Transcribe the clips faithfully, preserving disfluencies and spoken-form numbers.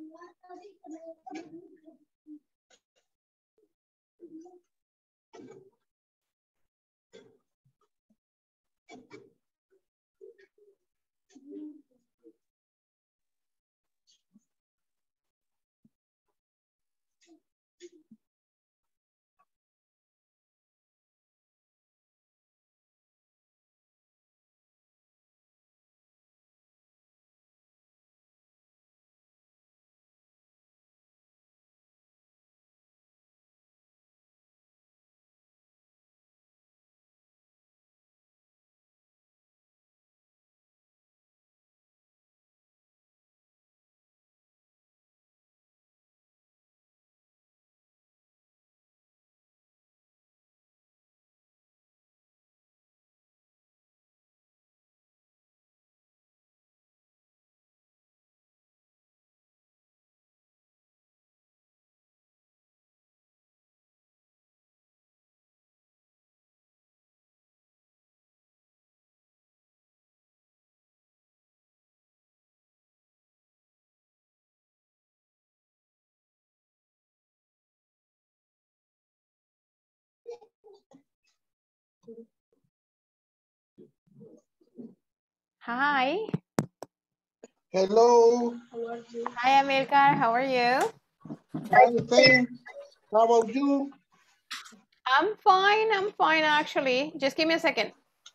Hi. Hello. Hi, Amilcar. How are you? I'm fine. How about you? I'm fine. I'm fine, actually. Just give me a second.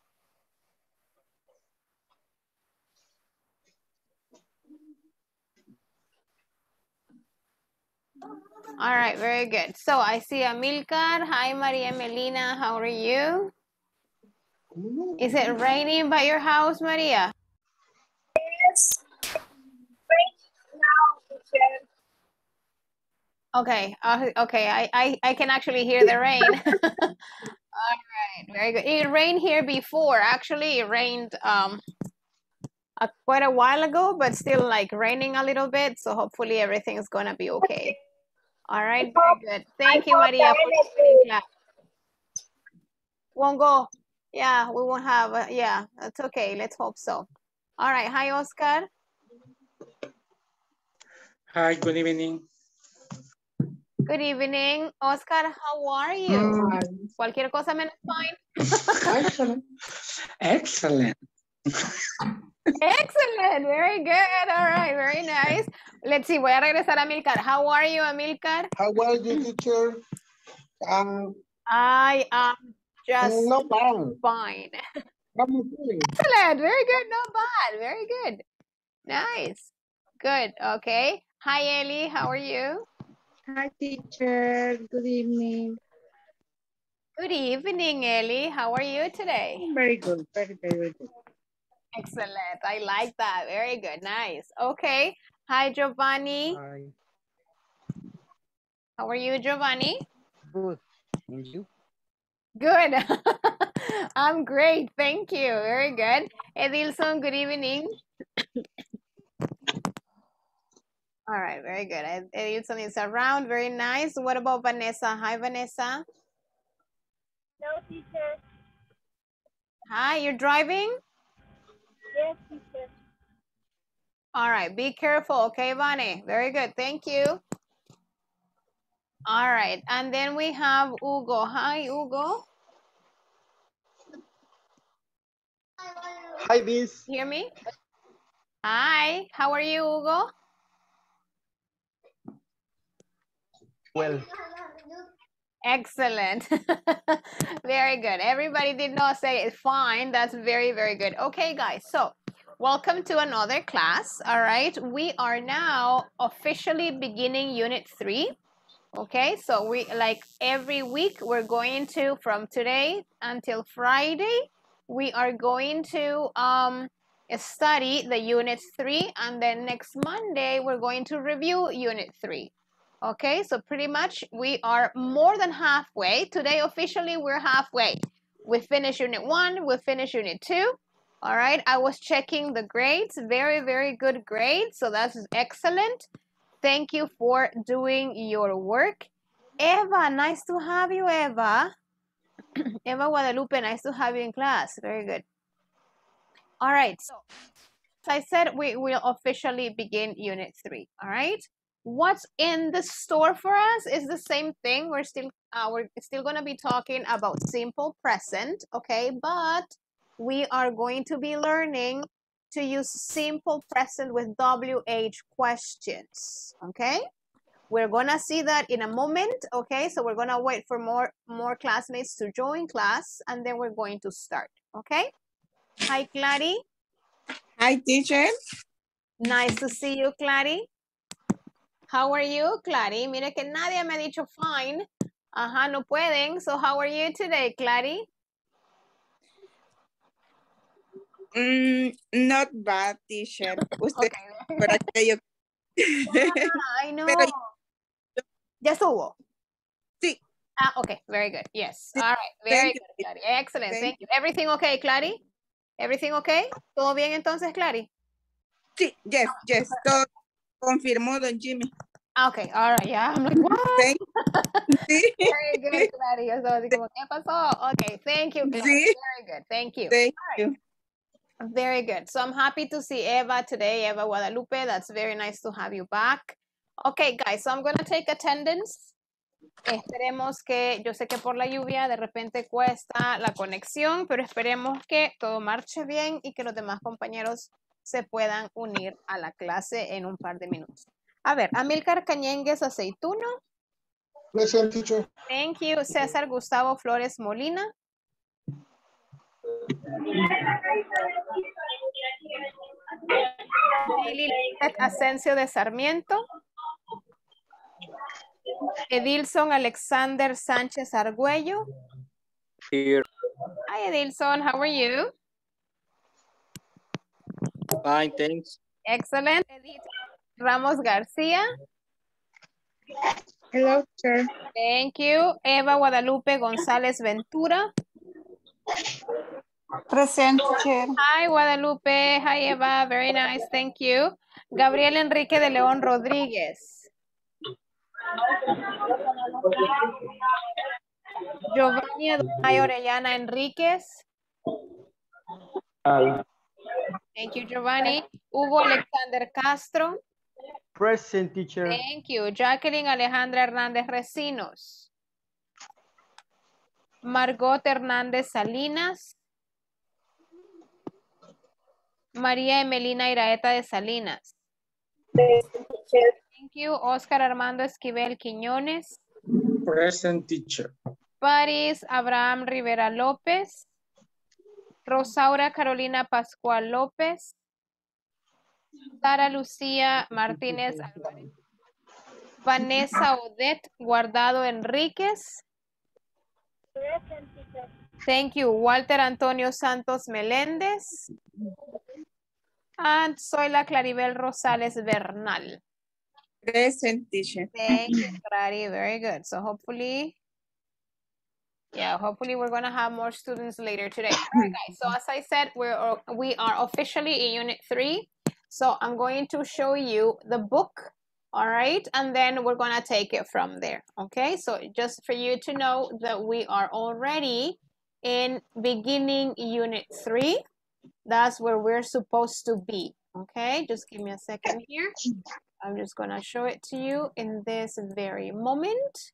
All right, very good. So I see Amilcar. Hi, Maria Melina. How are you? Is it raining by your house, Maria? Yes. Right now, teacher. Okay. Uh, okay. I, I I can actually hear the rain. All right. Very good. It rained here before. Actually, it rained um uh, quite a while ago, but still like raining a little bit. So hopefully everything's gonna be okay. All right. Very good. Thank you, Maria, for joining class. Won't go. Yeah, we won't have. Uh, yeah, that's okay. Let's hope so. All right. Hi, Oscar. Hi, good evening. Good evening, Oscar. How are you? Mm, Cualquier cosa menos fine. excellent. Excellent. Excellent. Very good. All right. Very nice. Let's see. Voy a regresar a Amilcar. How are you, Amilcar? How are you, teacher? Um, I am just not bad. fine. I'm okay. Excellent. Very good. Not bad. Very good. Nice. Good. Okay. Hi, Ellie. How are you? Hi, teacher. Good evening. Good evening, Ellie. How are you today? Very good. Very, very good. Excellent. I like that. Very good. Nice. Okay. Hi, Giovanni. Hi, How are you, Giovanni? good. And you? Good. I'm great. Thank you. Very good. Edilson, good evening. All right. Very good. Ed- Edilson is around. Very nice. What about Vanessa? Hi, Vanessa. No, teacher. Hi, you're driving? Yes, teacher. All right. Be careful. Okay, Vane. Very good. Thank you. All right. And then we have Hugo. Hi, Hugo. Hi, Miss. Hear me? Hi. How are you, Hugo? Well, Excellent. Very good. Everybody did not say it fine. That's very, very good. Okay, guys. So welcome to another class. All right. We are now officially beginning unit three. Okay. So we like every week we're going to, from today until Friday, we are going to um, study the unit three, and then next Monday we're going to review unit three. Okay, so pretty much we are more than halfway. Today, officially, we're halfway. We finished unit one, we finished unit two. All right, I was checking the grades. Very, very good grades. So that's excellent. Thank you for doing your work. Eva, nice to have you, Eva. Eva Guadalupe, nice to have you in class. Very good. All right, so as I said, we will officially begin unit three. All right. What's in the store for us is the same thing. We're still uh, we're still going to be talking about simple present, okay? But we are going to be learning to use simple present with W H questions, okay? We're going to see that in a moment, okay? So we're going to wait for more, more classmates to join class, and then we're going to start, okay? Hi, Clary. Hi, teacher. Nice to see you, Clary. How are you, Clary? Mire que nadie me ha dicho fine. Ajá, no pueden. So how are you today, Clary? Mm, not bad, teacher. Usted, Okay. por aquello. Ah, I know. Pero ¿Ya estuvo? sí, Ah, okay, very good. Yes. sí. All right, very Thank you. good, Clary. Excellent, Thank thank you. Everything okay, Clary? Everything okay? ¿Todo bien entonces, Clary? Sí, yes, yes. Todo confirmó, don Jimmy. Ah, okay, all right, yeah. I'm like, what? Thank sí. Very good, Clary. Yo estaba así como, ¿qué pasó? Okay, thank you, Clary. Sí. Very good, thank you. Thank All right. you. Very good. So I'm happy to see Eva today, Eva Guadalupe. That's very nice to have you back. Okay, guys, so I'm going to take attendance. Esperemos que, yo sé que por la lluvia de repente cuesta la conexión, pero esperemos que todo marche bien y que los demás compañeros se puedan unir a la clase en un par de minutos. A ver, Amílcar Cañengues Aceituno. Present, teacher. Thank you. César Gustavo Flores Molina. Lilith Asensio de Sarmiento. Edilson Alexander Sánchez Argüello. Here. Hi Edilson, how are you? Fine, thanks. Excellent. Edith Ramos García. Hello, teacher. Thank you. Eva Guadalupe González Ventura. Present, teacher. Hi Guadalupe. Hi Eva. Very nice. Thank you. Gabriel Enrique de León Rodríguez. Giovanni Adonai Orellana Enríquez. Hi. Thank you, Giovanni. Hugo Alexander Castro. Present, teacher. Thank you. Jacqueline Alejandra Hernández Recinos. Margot Hernández Salinas. María Emelina Iraeta de Salinas. Present, teacher. Thank you. Oscar Armando Esquivel Quiñones. Present, teacher. Paris Abraham Rivera López. Rosaura Carolina Pascual López. Sara Lucía Martínez Álvarez. Vanessa Odette Guardado Enríquez. Present, teacher. Thank you. Walter Antonio Santos Meléndez. And Zoila Claribel Rosales Bernal. Present, teacher. Thank you, Clary. Very good. So hopefully, yeah, hopefully we're gonna have more students later today. All right, guys. So as I said, we're we are officially in Unit Three. So I'm going to show you the book. All right, and then we're gonna take it from there. Okay. So just for you to know that we are already in beginning Unit Three. That's where we're supposed to be. Okay. Just give me a second here. I'm just going to show it to you in this very moment.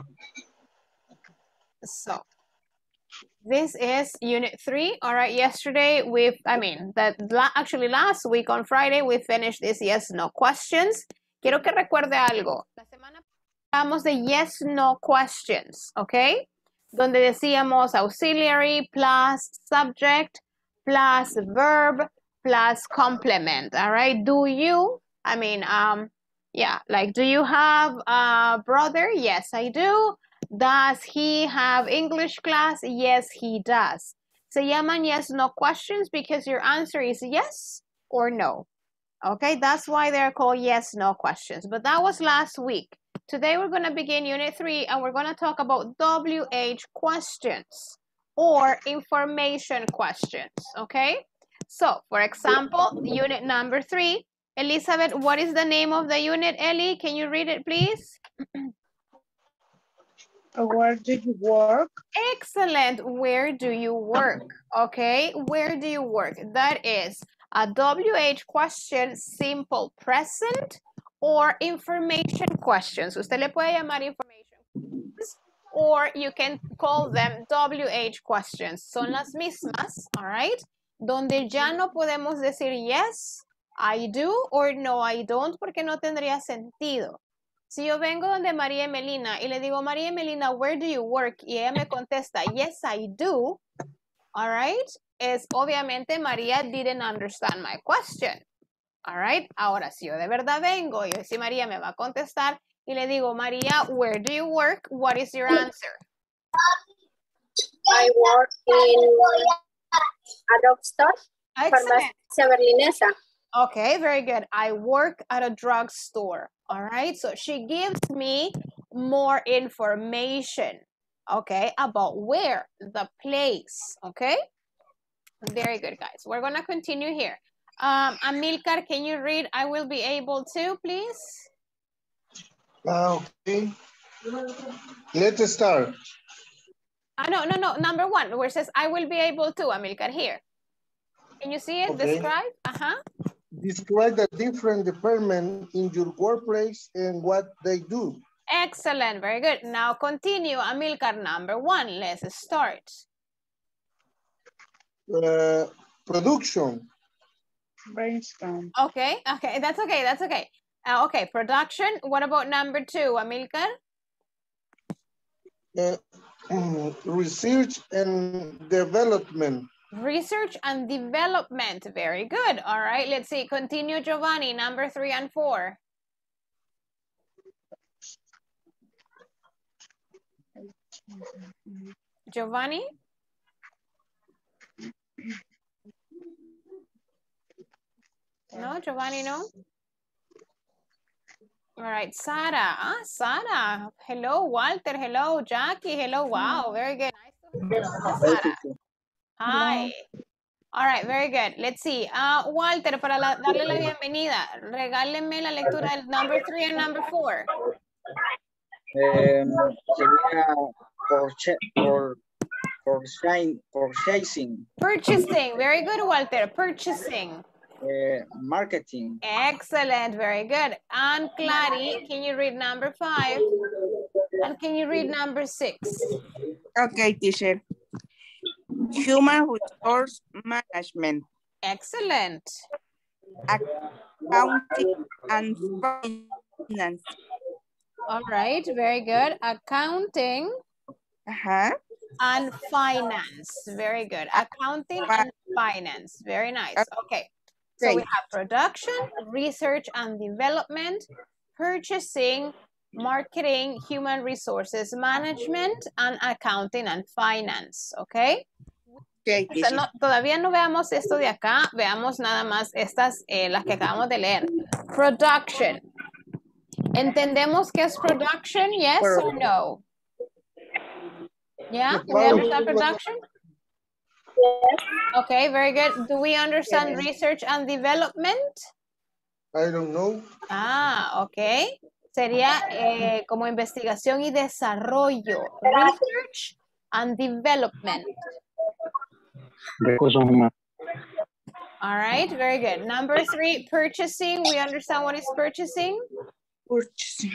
So this is Unit Three. All right. Yesterday we've, I mean, that actually last week on Friday we finished this yes, no questions. Quiero que recuerde algo. La semana hablamos de yes, no questions. Okay. Donde decíamos auxiliary plus subject plus verb plus complement. All right. Do you? I mean, um, yeah, like, do you have a brother? Yes, I do. Does he have English class? Yes, he does. Se llaman yes, no questions because your answer is yes or no. Okay, that's why they're called yes, no questions. But that was last week. Today we're going to begin Unit three and we're going to talk about W H questions or information questions, okay? So, for example, unit number three. Elizabeth, what is the name of the unit, Ellie? Can you read it, please? Where do you work? Excellent. Where do you work? Okay, where do you work? That is a W H question, simple present or information questions. Usted le puede llamar information questions, or you can call them W H questions. Son las mismas, all right? Donde ya no podemos decir yes, I do, or no, I don't, porque no tendría sentido. Si yo vengo donde María Melina y le digo, María Melina, where do you work? Y ella me contesta, yes, I do, all right? Es obviamente María didn't understand my question. All right. Ahora, si yo de verdad vengo, yo si María me va a contestar y le digo, María, where do you work? What is your answer? I work in a drugstore. Excellent. Farmacia Berlinesa. Okay, very good. I work at a drugstore. All right. So she gives me more information, okay, about where, the place, okay? Very good, guys. We're going to continue here. Um, Amilcar, can you read I will be able to, please? Ah, okay. Let's start. Uh, no, no, no. Number one, where it says I will be able to, Amilcar, here. Can you see it? Okay. Describe? Uh-huh. Describe the different departments in your workplace and what they do. Excellent. Very good. Now continue, Amilcar, number one. Let's start. Uh, production. Brainstorm. Okay, okay. That's okay. That's okay. Uh, okay, production. What about number two, Amilcar? Uh, mm, research and development. Research and development. Very good. All right, let's see. Continue, Giovanni, number three and four. Giovanni? No, Giovanni, no? All right, Sara. Ah, Sara. Hello, Walter. Hello, Jackie. Hello, wow. Very good. Nice to meet you, Sara. Hi. All right, very good. Let's see. Uh, Walter, para la, darle la bienvenida, regáleme la lectura del number three and number four. Um, sería purcha- por, purchasing, purchasing, Purchasing. Very good, Walter. Purchasing. uh, marketing, Excellent. Very good. And Clary, can you read number five? And can you read number six? Okay, teacher. Human resource management, Excellent. accounting and finance. All right. Very good. Accounting Uh-huh. and finance. Very good. Accounting and finance. Very nice. Okay. So we have production, research and development, purchasing, marketing, human resources management, and accounting and finance. Okay. Okay, O sea, no, todavía no veamos esto de acá, veamos nada más estas, eh, las que acabamos de leer. Production. ¿Entendemos qué es production? Yes or no? Yeah, we understand production? Okay, very good. Do we understand research and development? I don't know. Ah, ok. Sería eh, como investigación y desarrollo. Research and development. Recursos humanos. All right, very good. Number three, purchasing. We understand what is purchasing? Purchasing.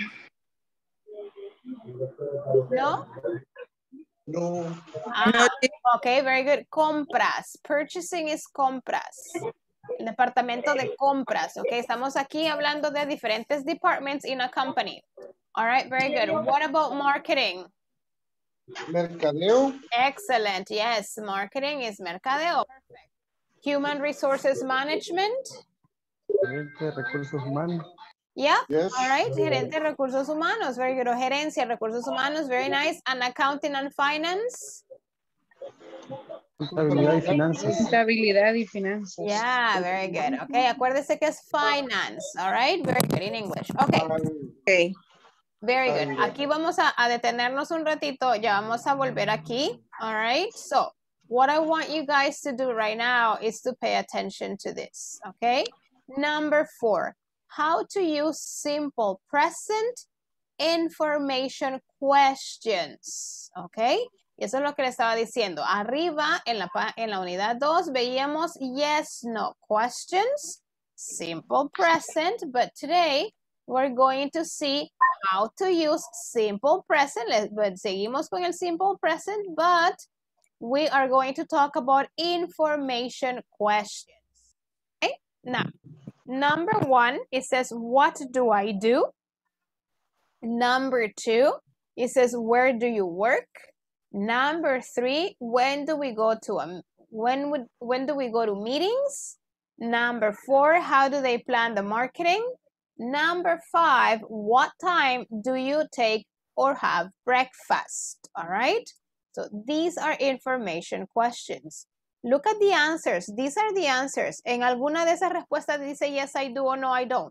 No? No. Ah, ok, very good. Compras. Purchasing is compras. El departamento de compras. Ok, estamos aquí hablando de diferentes departments in a company. All right, very good. What about marketing? Mercadeo. Excellent. Yes, marketing is mercadeo. Perfect. Human resources management. Gerente, recursos humanos. Yeah. Yes. All right. Gerente de recursos humanos. Very good. O gerencia de recursos humanos. Very nice. And accounting and finance. Contabilidad y finanzas. Contabilidad y finanzas. Yeah, very good. Okay, acuérdese que es finance. All right. Very good in English. Okay. Okay. Very good. Aquí vamos a, a detenernos un ratito. Ya vamos a volver aquí. All right. So, what I want you guys to do right now is to pay attention to this. Okay. Number four, how to use simple present information questions. Okay. Y eso es lo que le estaba diciendo. Arriba en la, en la unidad dos veíamos yes, no questions, simple present, but today we're going to see how to use simple present. Let- but seguimos con el simple present, but we are going to talk about information questions. Okay? Now, number one, it says, what do I do? Number two, it says, where do you work? Number three, when do we go to a when would when do we go to meetings? Number four, how do they plan the marketing? Number five, what time do you take or have breakfast? All right. So these are information questions. Look at the answers. These are the answers. En alguna de esas respuestas dice yes, I do or no, I don't.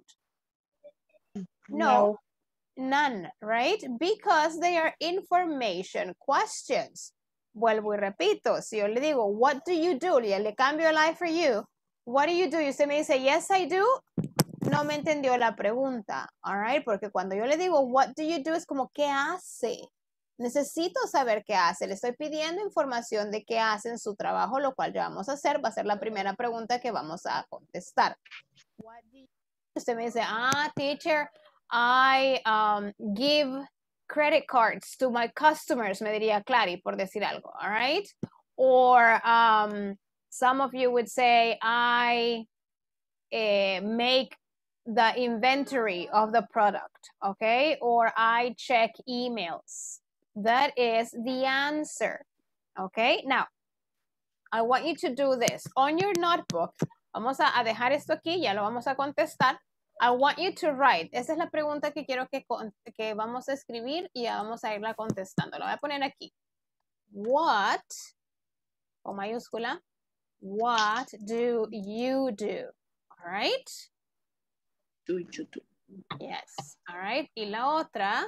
No. None, right? Because they are information questions. Vuelvo y repito, si yo le digo, what do you do? Y le cambio el I for you. What do you do? Y usted me dice, yes, I do. No me entendió la pregunta, all right? Porque cuando yo le digo, what do you do? Es como, ¿qué hace? Necesito saber qué hace. Le estoy pidiendo información de qué hace en su trabajo, lo cual ya vamos a hacer. Va a ser la primera pregunta que vamos a contestar. What do you do? Usted me dice, ah, teacher, I um, give credit cards to my customers, me diría Clary, por decir algo, all right? Or um, some of you would say, I uh, make the inventory of the product, okay? Or I check emails. That is the answer, okay? Now, I want you to do this. On your notebook, vamos a, a dejar esto aquí, ya lo vamos a contestar. I want you to write. Esa es la pregunta que quiero que, que vamos a escribir y ya vamos a irla contestando. La voy a poner aquí. What, con mayúscula, what do you do? All right? Do you do? Yes. All right. Y la otra,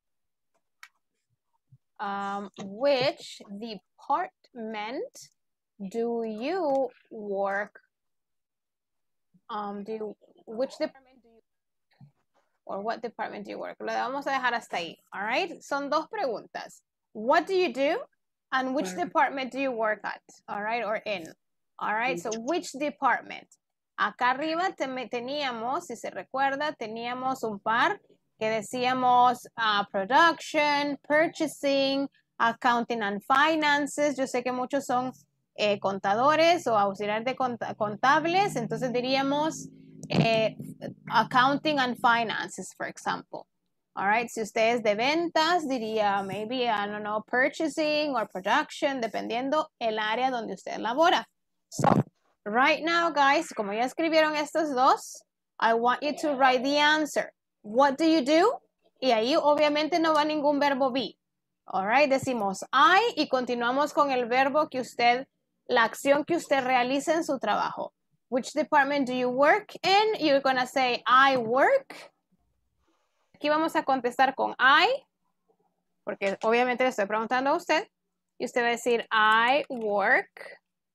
um, which department do you work? Um, do you, which department do you or what department do you work? Lo vamos a dejar hasta ahí. All right. Son dos preguntas. What do you do? And which department do you work at? All right. Or in. All right. So which department? Acá arriba teníamos, si se recuerda, teníamos un par que decíamos uh, production, purchasing, accounting and finances. Yo sé que muchos son eh, contadores o auxiliares de cont contables, entonces diríamos eh, accounting and finances, for example. All right, si usted es de ventas, diría maybe, I don't know, purchasing or production, dependiendo el área donde usted labora. So, right now, guys, como ya escribieron estos dos, I want you to write the answer. What do you do? Y ahí obviamente no va ningún verbo be. All right, decimos I y continuamos con el verbo que usted, la acción que usted realiza en su trabajo. Which department do you work in? You're going to say, I work. Aquí vamos a contestar con I, porque obviamente le estoy preguntando a usted. Y usted va a decir, I work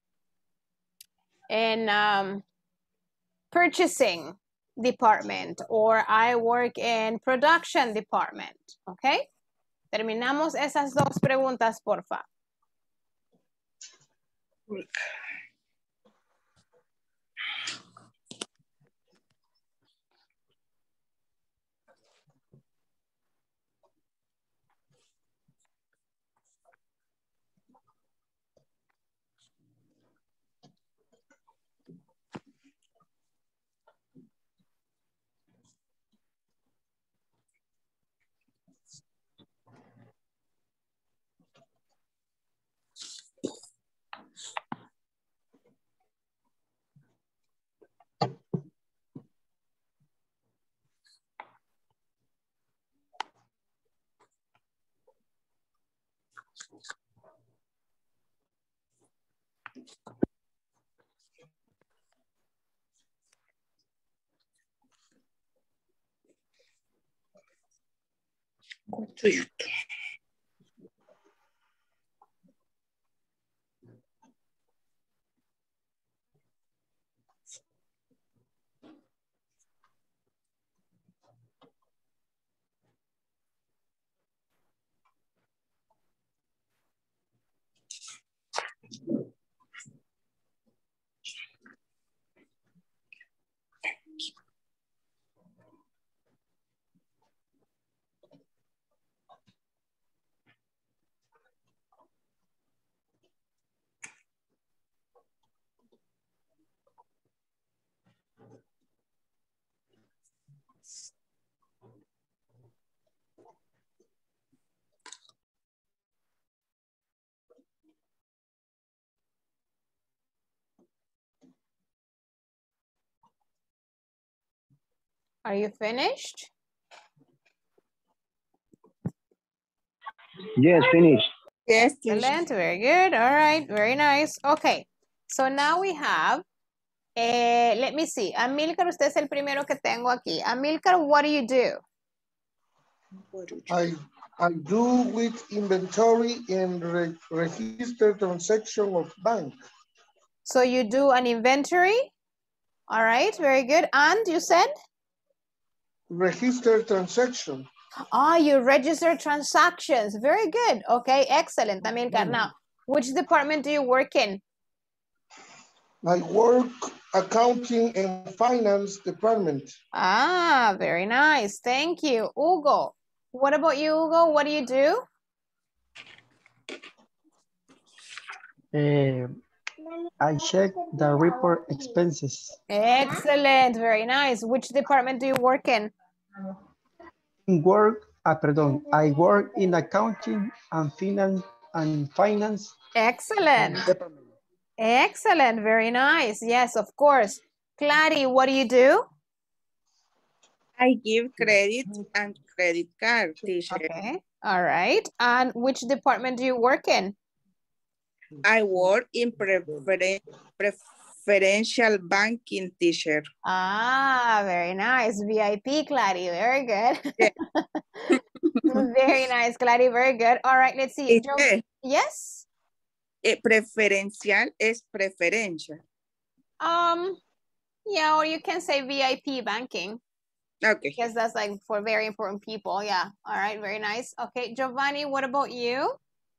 in um, purchasing department, or I work in production department, ¿ok? Terminamos esas dos preguntas, porfa. What do you do? Are you finished? Yes, finished. Yes, teacher. Excellent, very good. All right, very nice. Okay, so now we have, eh, let me see. Amilcar, usted es el primero que tengo aquí. Amilcar, what do you do? I I do with inventory and re register transaction of bank. So you do an inventory. All right, very good. And you said? Register transaction. Ah, you register transactions. Very good. Okay, excellent, Amilcar. Now, which department do you work in? I work accounting and finance department. Ah, very nice. Thank you. Hugo, what about you, Hugo? What do you do? Uh, I check the report expenses. Excellent. Very nice. Which department do you work in? Work, ah, perdón, I work in accounting and finance and finance. Excellent. department. Excellent. Very nice. Yes, of course. Clary, what do you do? I give credit and credit card, teacher. Okay. All right. And which department do you work in? I work in preferen preferential banking, teacher. Ah, very nice. V I P, Clary. Very good. Yeah. Very nice, Clary. Very good. All right, let's see. Jo- Teacher, yes? eh, preferencial es preferencia. Um, yeah, or you can say V I P banking. Okay. Because that's like for very important people. Yeah. All right, very nice. Okay, Giovanni, what about you?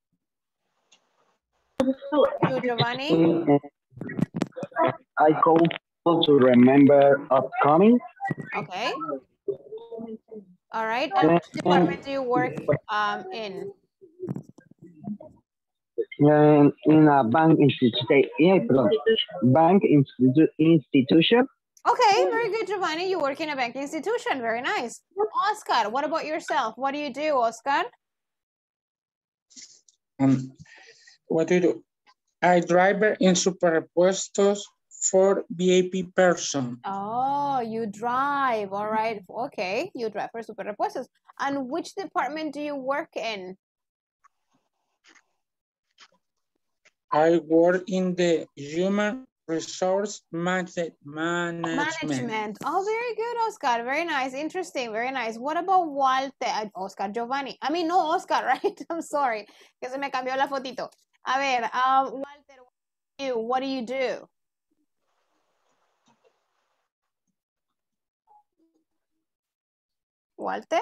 You, Giovanni? I call to remember upcoming. Okay. All right. And which department do you work um in? Uh, in a bank institution. Yeah, perdón. Bank institu institution. Okay, very good, Giovanni. You work in a banking institution. Very nice. Oscar, what about yourself? What do you do, Oscar? Um, what do you do? I driver in superpuestos for V I P person. Oh, you drive. All right. Okay, you drive for super repuestos. And which department do you work in? I work in the human resource manage management. Management. Oh, very good, Oscar. Very nice. Interesting. Very nice. What about Walter? uh, Oscar Giovanni. I mean, no, Oscar, right? I'm sorry. Que se me cambió la fotito. A ver, um, Walter, what do you, what do you do? Walter?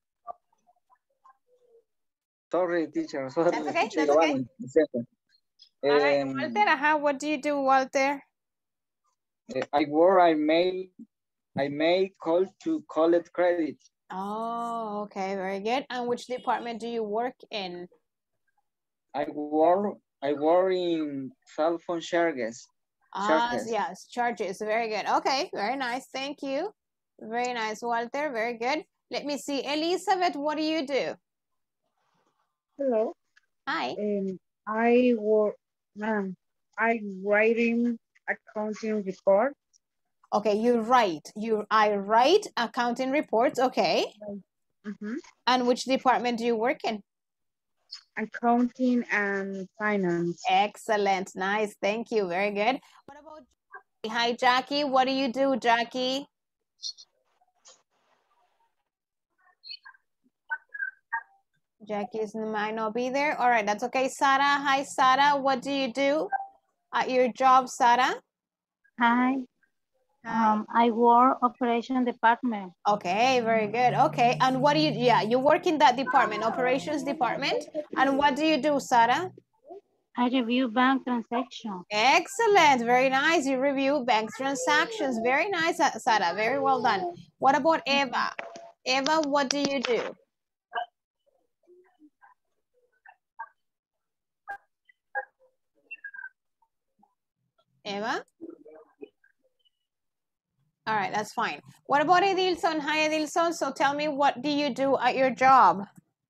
Sorry, teacher. Sorry, That's okay. teacher That's okay. Giovanni. Lo siento. All right, Um, Walter, uh-huh. What do you do, Walter? I work, I made, I made call to collect credit. Oh, okay. Very good. And which department do you work in? I work, I work in cell phone charges. Ah, Charges. yes, charges. Very good. Okay, very nice. Thank you. Very nice, Walter. Very good. Let me see. Elizabeth, what do you do? Hello. Hi. Um, I work, um, I writing accounting report. Okay, you write. You I write accounting reports. Okay. Mhm. And which department do you work in? Accounting and finance. Excellent. Nice. Thank you. Very good. What about Jackie? Hi, Jackie. What do you do, Jackie? Jackie might not be there. All right, that's okay. Sarah. Hi, Sarah. What do you do at your job, Sarah? Hi. Hi. Um, I work operation department. Okay, very good. Okay, and what do you, yeah, you work in that department, operations department. And what do you do, Sarah? I review bank transactions. Excellent, very nice. You review bank transactions. Very nice, Sarah, very well done. What about Eva? Eva, what do you do? Eva? All right, that's fine. What about Edilson? Hi, Edilson. So tell me, what do you do at your job?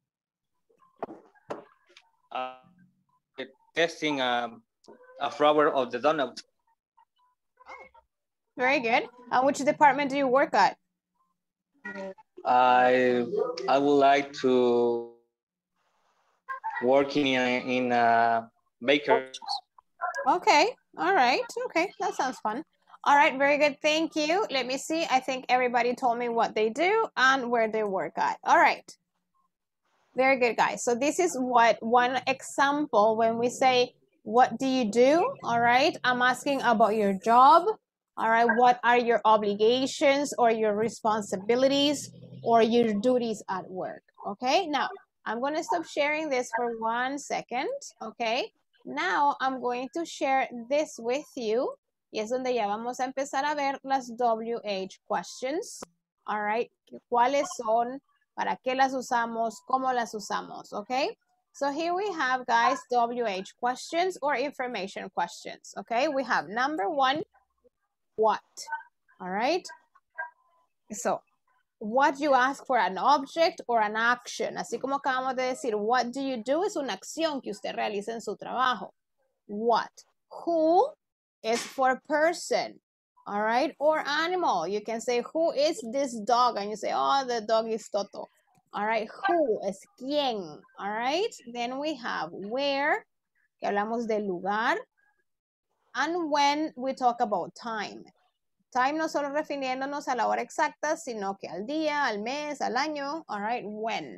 Uh, testing um, a flower of the donut. Very good. And which department do you work at? I I would like to working in a, in a bakery. Okay, all right, okay, that sounds fun. All right, very good, thank you. Let me see, I think everybody told me what they do and where they work at. All right, very good, guys. So this is what one example when we say, what do you do? All right, I'm asking about your job. All right, what are your obligations or your responsibilities or your duties at work? Okay, now I'm going to stop sharing this for one second. Okay, now I'm going to share this with you. Y es donde ya vamos a empezar a ver las W H questions. All right, ¿cuáles son? ¿Para qué las usamos? ¿Cómo las usamos? Okay, so here we have, guys, W H questions or information questions. Okay, we have number one, what? All right, so what you ask for an object or an action. Así como acabamos de decir, what do you do es una acción que usted realiza en su trabajo. What? Who is for person. All right, or animal. You can say, who is this dog? And you say, oh, the dog is Toto. All right, who es quién. All right, then we have where, que hablamos del lugar, and when we talk about time. Time no solo refiriéndonos a la hora exacta, sino que al día, al mes, al año. All right, when.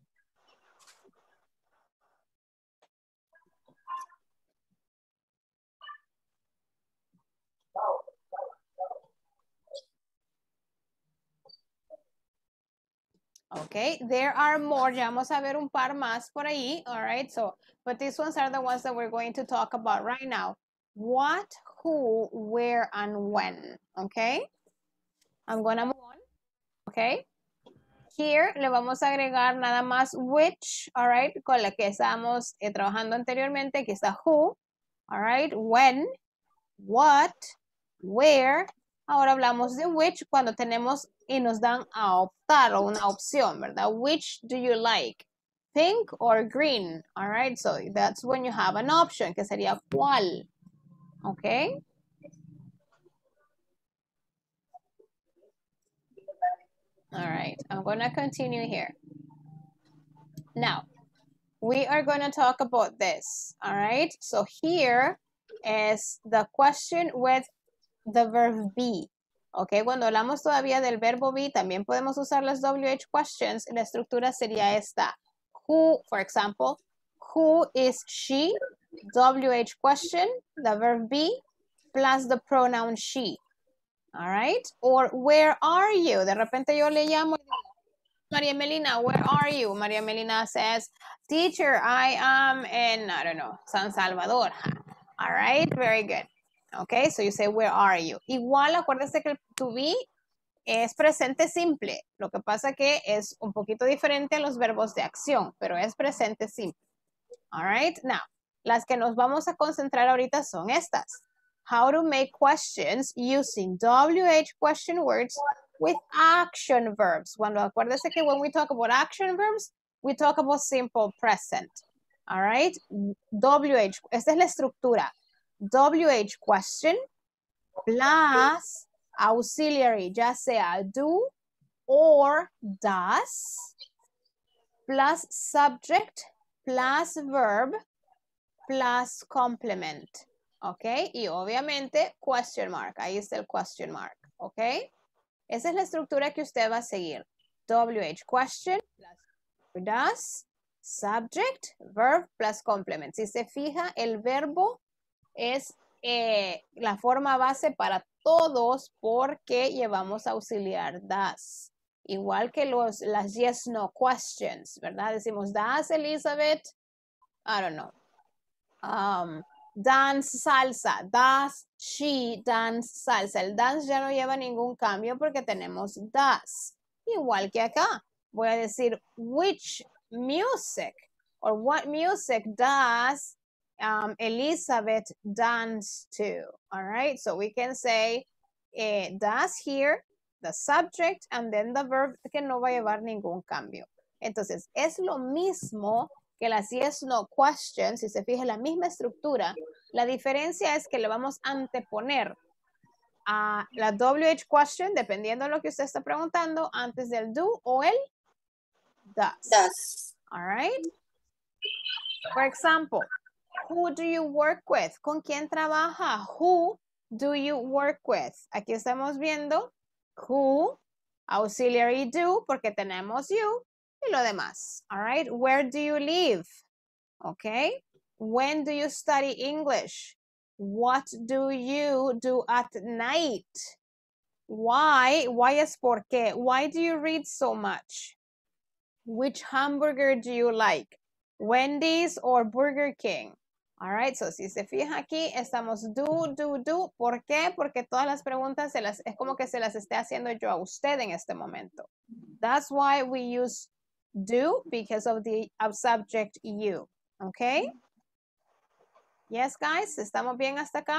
Okay, there are more. Ya vamos a ver un par más por ahí. All right, so, but these ones are the ones that we're going to talk about right now. What, who, where, and when. Okay, I'm gonna move on. Okay, here le vamos a agregar nada más which, all right, con la que estamos eh, trabajando anteriormente. Aquí está who, all right, when, what, where. Ahora hablamos de which cuando tenemos y nos dan a optar o una opción, ¿verdad? Which do you like? Pink or green? All right, so that's when you have an option, que sería cuál. Okay. All right, I'm going to continue here. Now, we are going to talk about this. All right, so here is the question with the verb be. Ok, cuando hablamos todavía del verbo be, también podemos usar las W H questions. La estructura sería esta. Who, for example, who is she? W H question, the verb be, plus the pronoun she. All right? Or where are you? De repente yo le llamo, Maria Melina, where are you? Maria Melina says, teacher, I am in, I don't know, San Salvador. All right, very good. Okay, so you say, where are you? Igual, acuérdese que el to be es presente simple. Lo que pasa que es un poquito diferente a los verbos de acción, pero es presente simple. All right, now, las que nos vamos a concentrar ahorita son estas. How to make questions using W H question words with action verbs. Cuando acuérdese que when we talk about action verbs, we talk about simple present. All right, W H, esta es la estructura. W H question plus auxiliary, ya sea do or does, plus subject, plus verb, plus complement. Ok, y obviamente question mark, ahí está el question mark. Ok, esa es la estructura que usted va a seguir. W H question plus does, subject, verb, plus complement. Si se fija, el verbo es eh, la forma base para todos porque llevamos auxiliar does. Igual que los, las yes, no questions, ¿verdad? Decimos, does Elizabeth, I don't know, um, dance salsa, does she dance salsa. El dance ya no lleva ningún cambio porque tenemos does. Igual que acá, voy a decir, which music or what music does Um, Elizabeth dance to. All right, so we can say eh, does here, the subject, and then the verb que no va a llevar ningún cambio. Entonces, es lo mismo que las yes, no questions. Si se fija la misma estructura, la diferencia es que le vamos a anteponer uh, la W H question, dependiendo de lo que usted está preguntando, antes del do o el does. Does. All right. For example, who do you work with? ¿Con quién trabaja? Who do you work with? Aquí estamos viendo who, auxiliary do, porque tenemos you y lo demás. All right. Where do you live? Okay. When do you study English? What do you do at night? Why? Why es por qué? Why do you read so much? Which hamburger do you like? Wendy's or Burger King? All right, so si se fija aquí, estamos do, do, do. ¿Por qué? Porque todas las preguntas se las, es como que se las esté haciendo yo a usted en este momento. That's why we use do, because of the subject you. Okay? Yes, guys, ¿estamos bien hasta acá?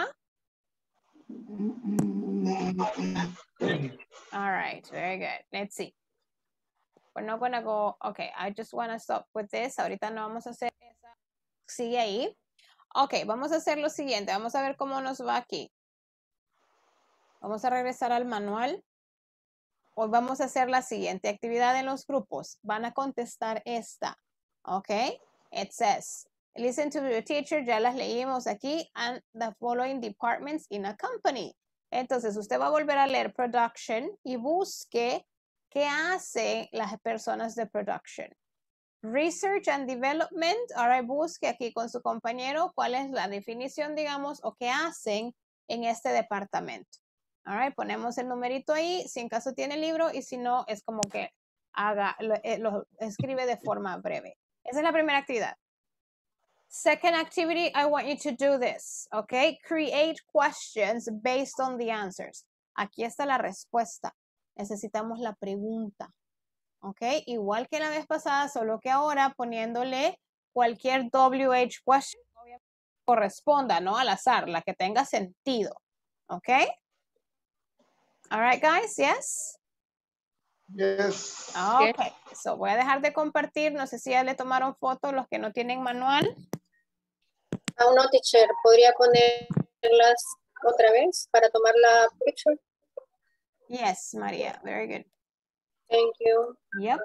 All right, very good. Let's see. We're not gonna go, okay, I just wanna stop with this. Ahorita no vamos a hacer esa. Sigue ahí. Ok, vamos a hacer lo siguiente. Vamos a ver cómo nos va aquí. Vamos a regresar al manual. Hoy vamos a hacer la siguiente actividad en los grupos. Van a contestar esta. Ok, it says, listen to your teacher, ya las leímos aquí, and the following departments in a company. Entonces, usted va a volver a leer production y busque qué hacen las personas de production. Research and development, ahora busque aquí con su compañero cuál es la definición, digamos, o qué hacen en este departamento. All right, ponemos el numerito ahí, si en caso tiene el libro, y si no, es como que haga, lo, lo escribe de forma breve. Esa es la primera actividad. Second activity, I want you to do this, okay? Create questions based on the answers. Aquí está la respuesta. Necesitamos la pregunta, ok. Igual que la vez pasada, solo que ahora poniéndole cualquier W H question, obviamente corresponda, ¿no? Al azar, la que tenga sentido, ok. All right, guys, yes? Yes. Ok, so voy a dejar de compartir. No sé si ya le tomaron fotos los que no tienen manual. Aún no, teacher. ¿Podría ponerlas otra vez para tomar la picture? Yes, María. Very good. Thank you. Yep.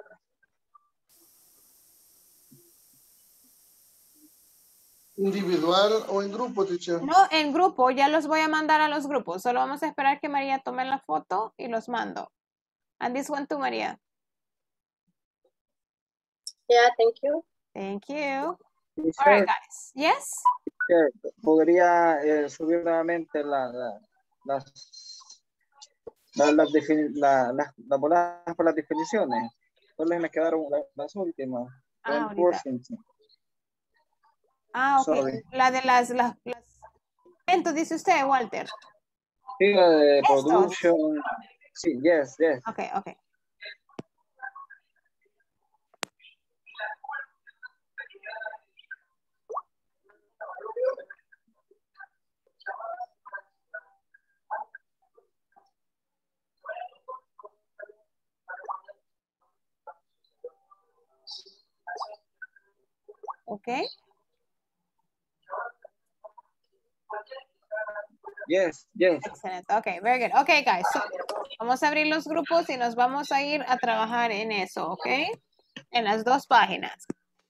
¿Individual o en grupo, teacher? No, en grupo. Ya los voy a mandar a los grupos. Solo vamos a esperar que María tome la foto y los mando. And this one too, María. Yeah, thank you. Thank you. Teacher, All right, guys. Yes? teacher, ¿podría eh, subir nuevamente la, la, las, la, las, defini- la, las, las voladas por las definiciones? Solo me quedaron la- las últimas. Ah, ten ahorita. percent. Ah, ok. Sorry. La de las, las, las... Entonces dice usted, Walter. Sí, la de Estos. production. Sí, yes, yes. Ok, ok. Ok. Yes, yes. Excelente. Ok, very good. Ok, guys. So, vamos a abrir los grupos y nos vamos a ir a trabajar en eso, ok? En las dos páginas.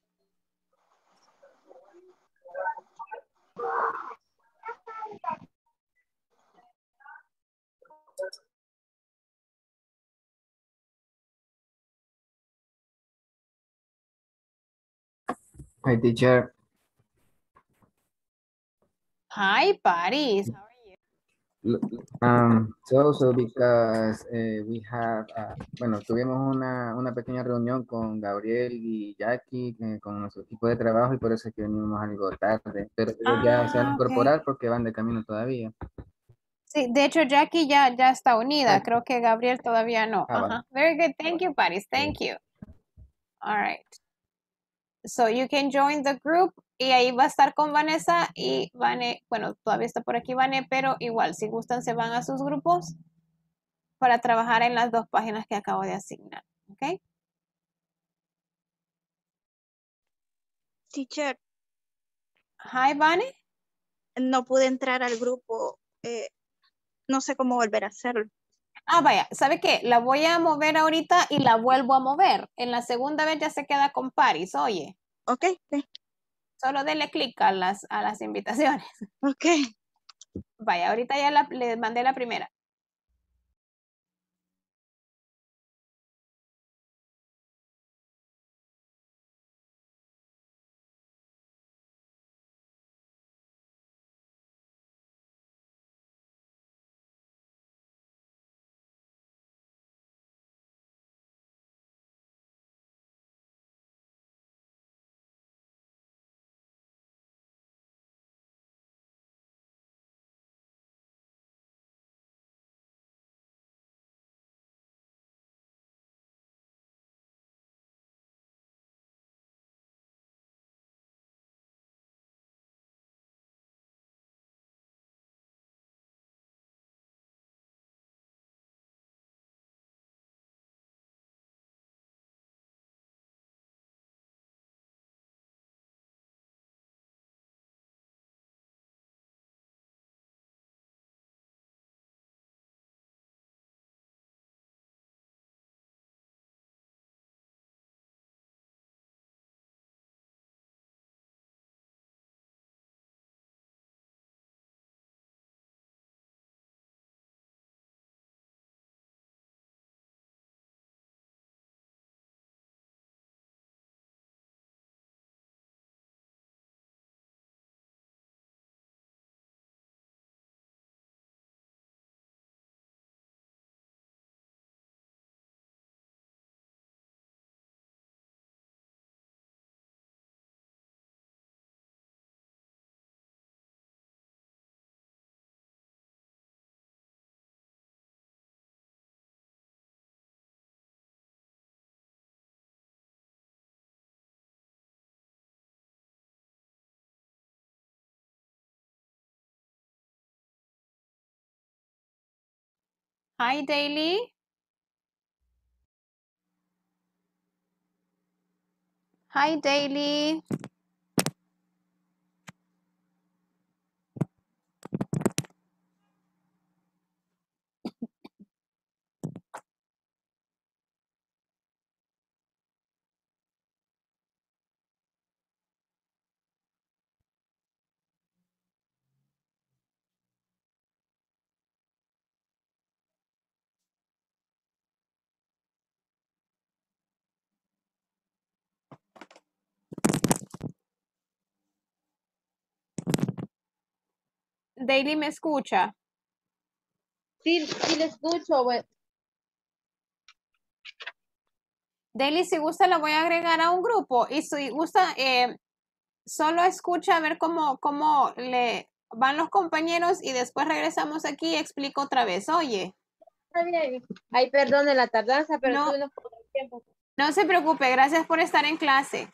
Hi, teacher. Hi, Paris. How are you? Um, so, so because uh, we have, uh, bueno, tuvimos una, una pequeña reunión con Gabriel y Jackie, eh, con nuestro equipo de trabajo, y por eso es que venimos algo tarde, pero ellos ya se van a Ah, ok. incorporar porque van de camino todavía. Sí, de hecho, Jackie ya, ya está unida. Ah, Creo que Gabriel todavía no. ah, vale. Ajá. Very good. Thank you, Paris. Thank you. All right. So you can join the group y ahí va a estar con Vanessa y Vane, bueno, todavía está por aquí Vane, pero igual, si gustan, se van a sus grupos para trabajar en las dos páginas que acabo de asignar. ¿Ok? Teacher, Hi, Vane. no pude entrar al grupo. Eh, no sé cómo volver a hacerlo. Ah, vaya, ¿sabe qué? La voy a mover ahorita y la vuelvo a mover. En la segunda vez ya se queda con Paris, oye. Ok. Okay. Solo dele clic a las, a las invitaciones. Ok. Vaya, ahorita ya la, le mandé la primera. Hi, Daily. Hi, Daily. Daily, ¿me escucha? Sí, sí le escucho. Bueno. Daily, si gusta, la voy a agregar a un grupo. Y si gusta, eh, solo escucha a ver cómo, cómo le van los compañeros y después regresamos aquí y explico otra vez. Oye. Está bien. Ay, perdone la tardanza, pero No, tuve unos pocos tiempos. no se preocupe. Gracias por estar en clase.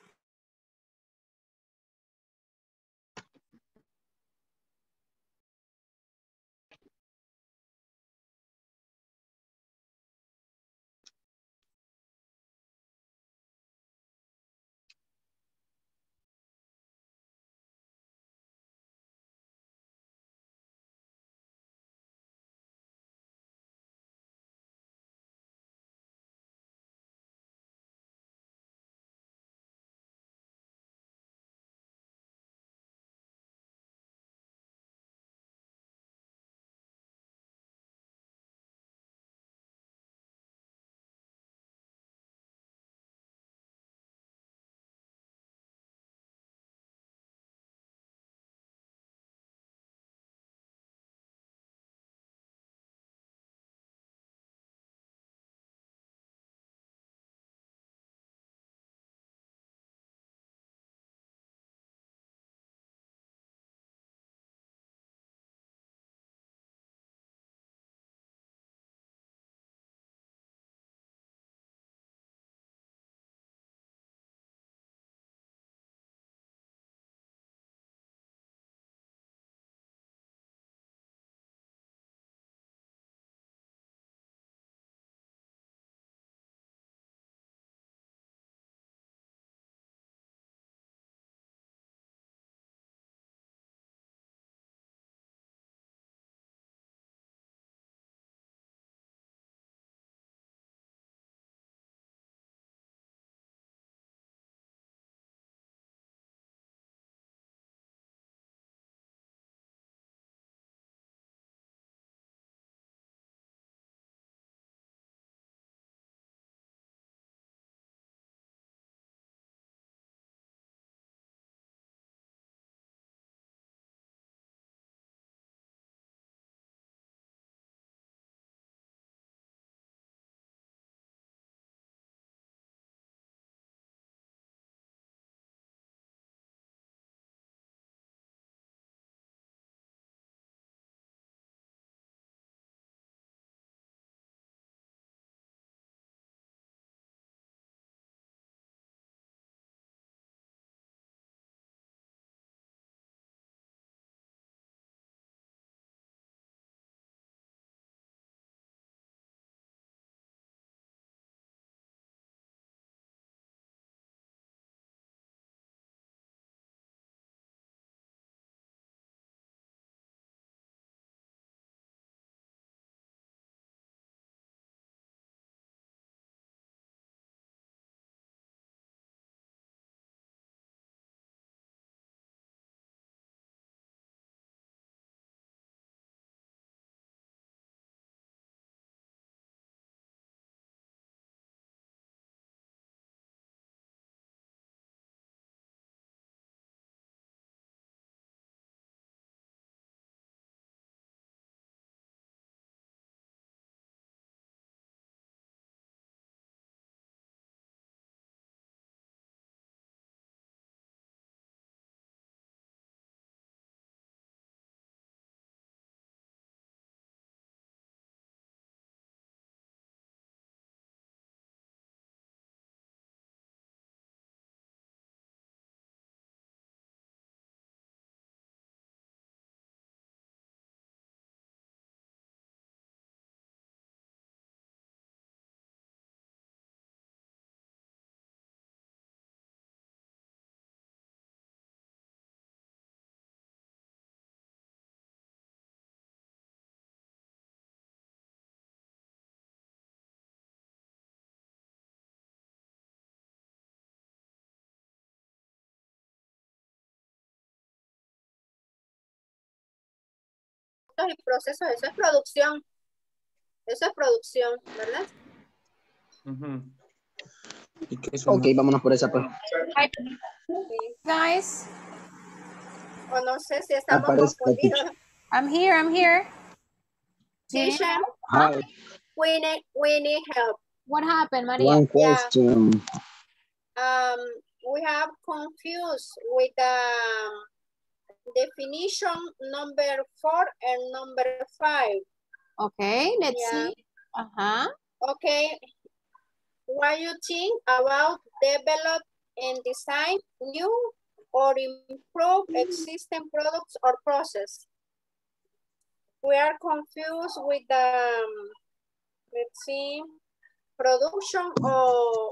productos y procesos, eso es producción. Eso es producción, ¿verdad? Ujú. ¿Y qué es Ok, una- vámonos por esa pues. Sí. Guys, O no sé si estamos Aparece la confundidos. teacher. I'm here, I'm here. Do you need Teacher, help? Hi. we need, we need help. What happened, Maria? One Yeah. question. Um, we have confused with the definition number four and number five. Okay, let's Yeah. see. Uh-huh. Okay. What you think about develop and design new or improve existing products or process? We are confused with the, um, let's see, production or,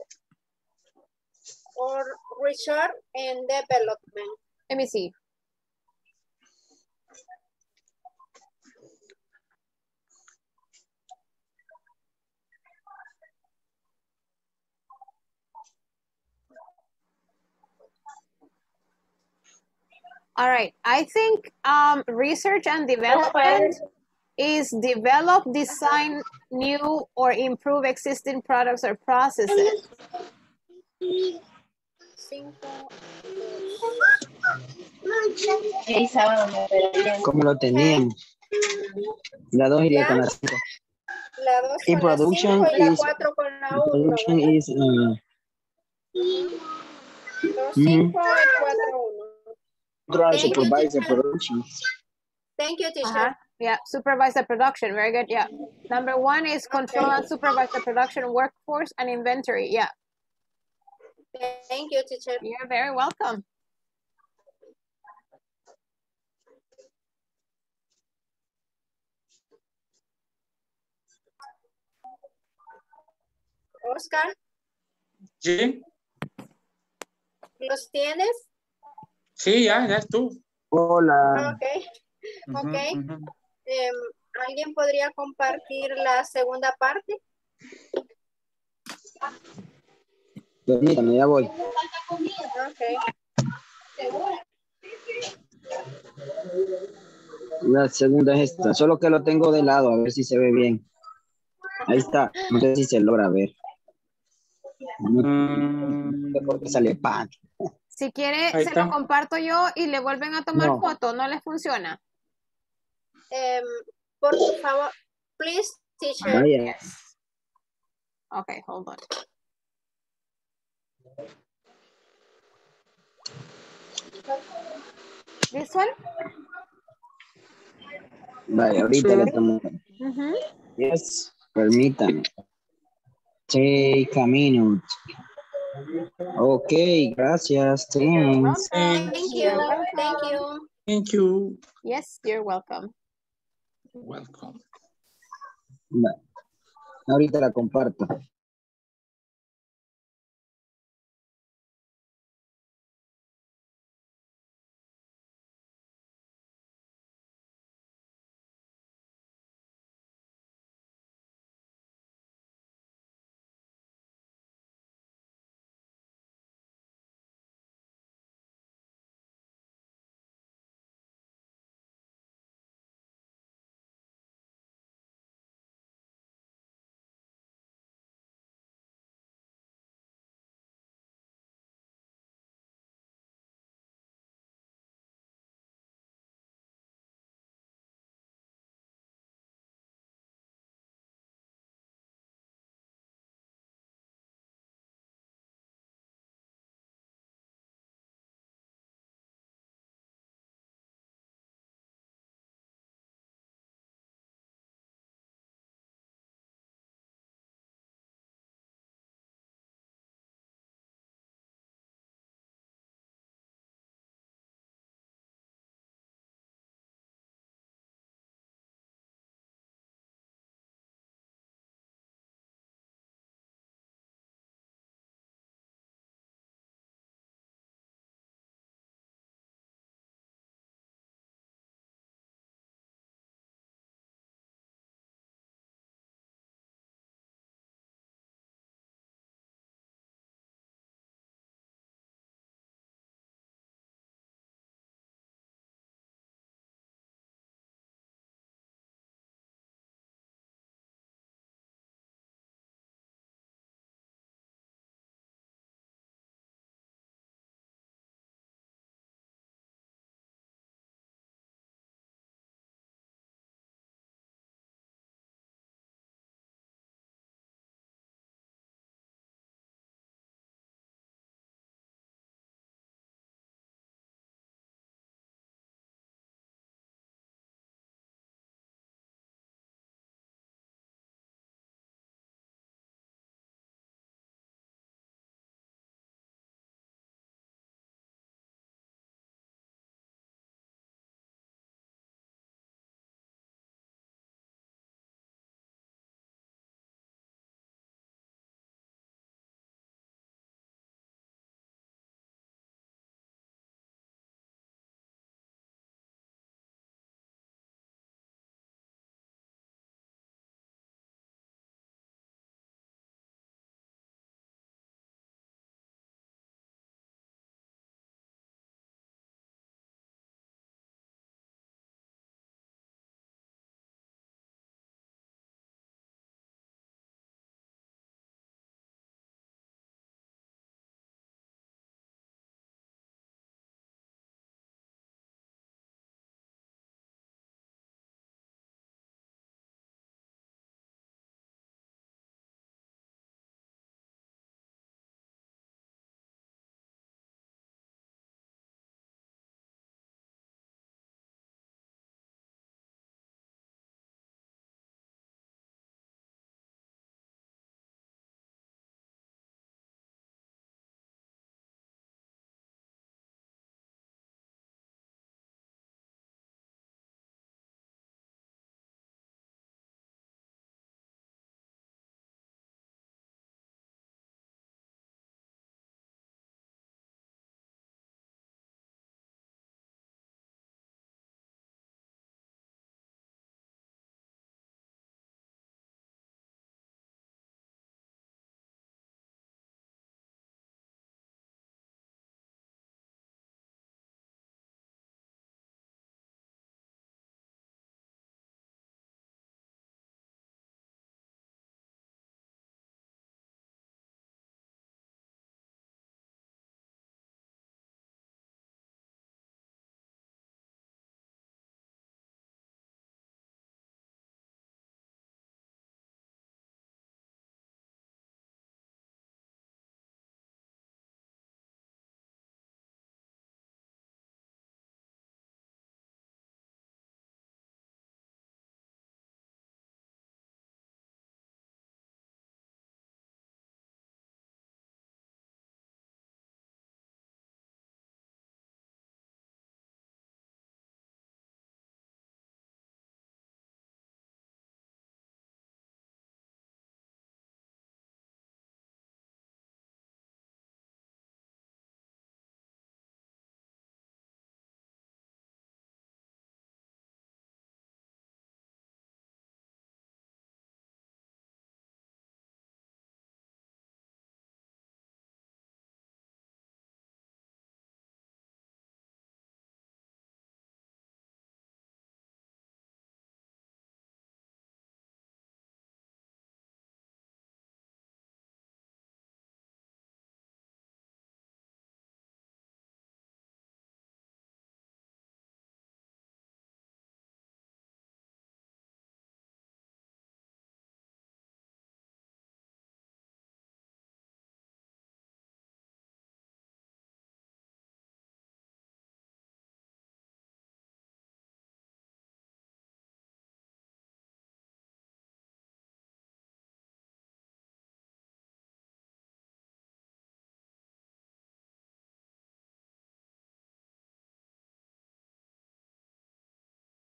or research and development. Let me see. All right, I think um, research and development is develop, design new or improve existing products or processes. Cinco, ¿Cómo lo teníamos? La dos iría ¿Ya? con la cinco. La dos Y con la production cinco y la is, cuatro con la uno, production ¿verdad? is, um, Dos, mhm. cinco y cuatro, uno. Control Thank you, supervise the teacher. production. Thank you, teacher. Uh-huh. Yeah, supervise the production. Very good. Yeah. Number one is control Okay. and supervise the production workforce and inventory. Yeah. Thank you, teacher. You're very welcome. Oscar, ¿Sí? ¿los tienes? Sí, ya, ya estuvo. Hola. Ok. Ujú, Ok. ujú. Em, ¿alguien podría compartir la segunda parte? Permítame, ya voy. Ok. La segunda es esta. Solo que lo tengo de lado, a ver si se ve bien. Ahí está. No sé si se logra ver. No sé por qué sale pan. Si quiere, Ahí se lo está. comparto yo y le vuelven a tomar No. foto. ¿No les funciona? Em, por favor, please, teacher. Vaya. Okay, hold on. This one? Vaya, ahorita le tomo. Mhm. Yes. Permítame. Take a minute. Ok, gracias. Thanks. Thank you. You're welcome. Thank you. Thank you. Yes, you're welcome. Welcome. Va. Ahorita la comparto.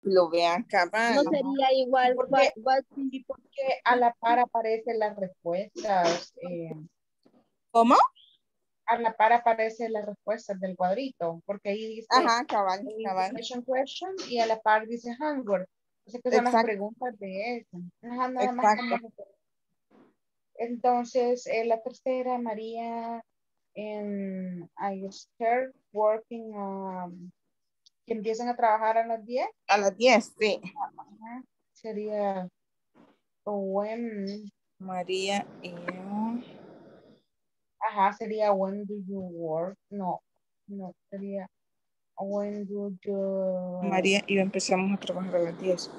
Lo vean cabal. No sería igual. Porque, what- what- y porque a la par aparecen las respuestas. eh, ¿Cómo? a la par aparecen las respuestas del cuadrito, porque ahí dice Ajá, cabal, eh, cabal. information question y a la par dice handword. O sea que son las Exacto. preguntas de eso. Ajá, nada más Exacto. como- Entonces, eh, la tercera, María, en I start working, um, que empiezan a trabajar a las diez. A las diez, sí. Ajá, sería when. María y yo. Ajá, sería when do you work. No, no, sería when do you. María y yo empezamos a trabajar a las diez.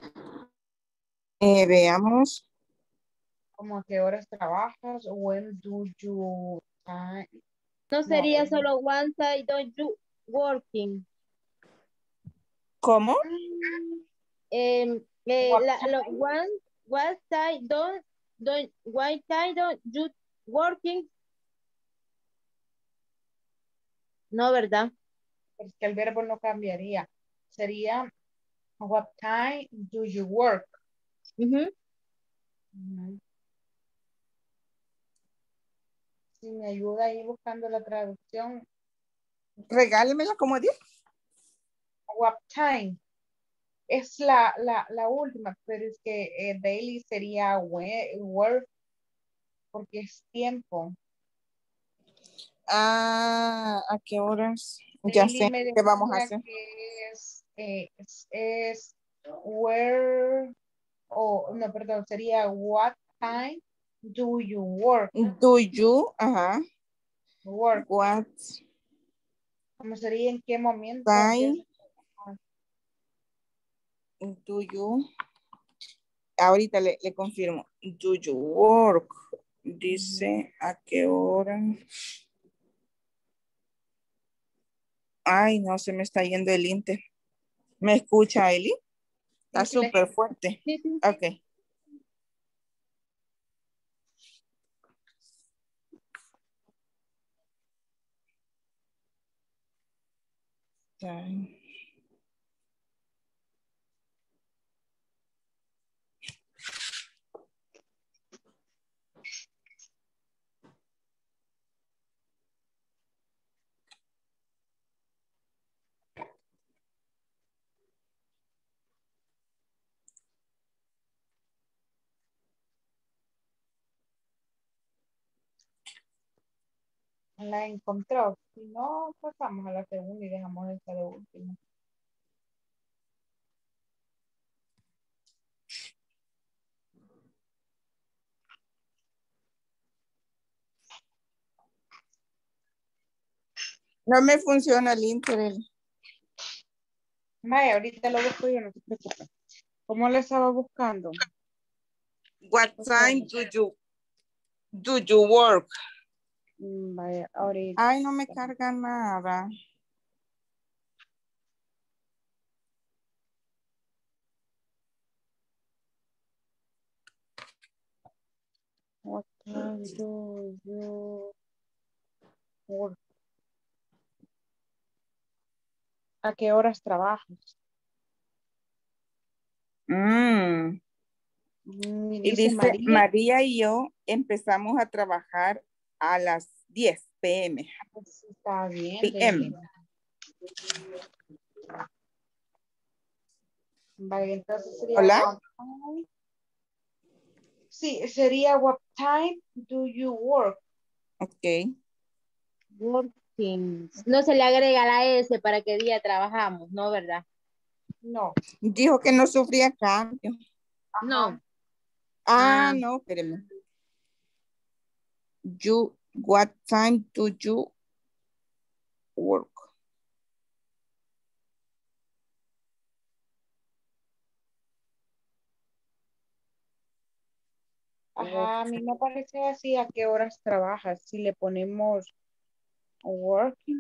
Eh, veamos. ¿Cómo a qué horas trabajas? When do you time? No No, sería eh, solo one side don't you working. ¿Cómo? Em, eh, what la, time? lo- one, one side don't, don't, one side don't you working. No, ¿verdad? Porque el verbo no cambiaría. Sería what time do you work? Ujú. Ujú. Si me ayuda ahí buscando la traducción. Regálemela como diez. What time? Es la, la, la última, pero es que eh, daily sería we- work porque es tiempo. Ah, ¿a qué horas? Ya Daily sé me qué vamos a decía hacer. que es, eh, es, es where, o no, perdón, sería what time do you work? Do you, ajá. Work. What ¿Cómo sería en qué momento? time do you? Ahorita le, le confirmo. Do you work? Dice a qué hora. Ay, no, se me está yendo el inter. ¿Me escucha, Eli? Está Sí, sí, le- súper fuerte. Sí, sí. Ok. Time. la encontró. Si no, pasamos a la segunda y dejamos esta de última. No me funciona el inter. Eli. Vaya, ahorita lo busco yo, no se preocupe. ¿Cómo lo estaba buscando? What time do you do you work? Mm, Vaya, ahorita. Ay, no me carga nada. What time do you work? ¿A qué horas trabajas? Mm. Mm, Y Y dice dice, María. María y yo empezamos a trabajar a las diez p m Pues está bien, P M. Leli. Vaya, entonces sería ¿Hola? what time. Sí, sería what time do you work? Ok. Working. No se le agrega la S para que día trabajamos, ¿no, verdad? No. Dijo que no sufría cambio. Ajá. No. Ah, Ah. no, espéreme. You, what time do you work? Ajá, a mí me parece así, ¿a qué horas trabajas? Si le ponemos working,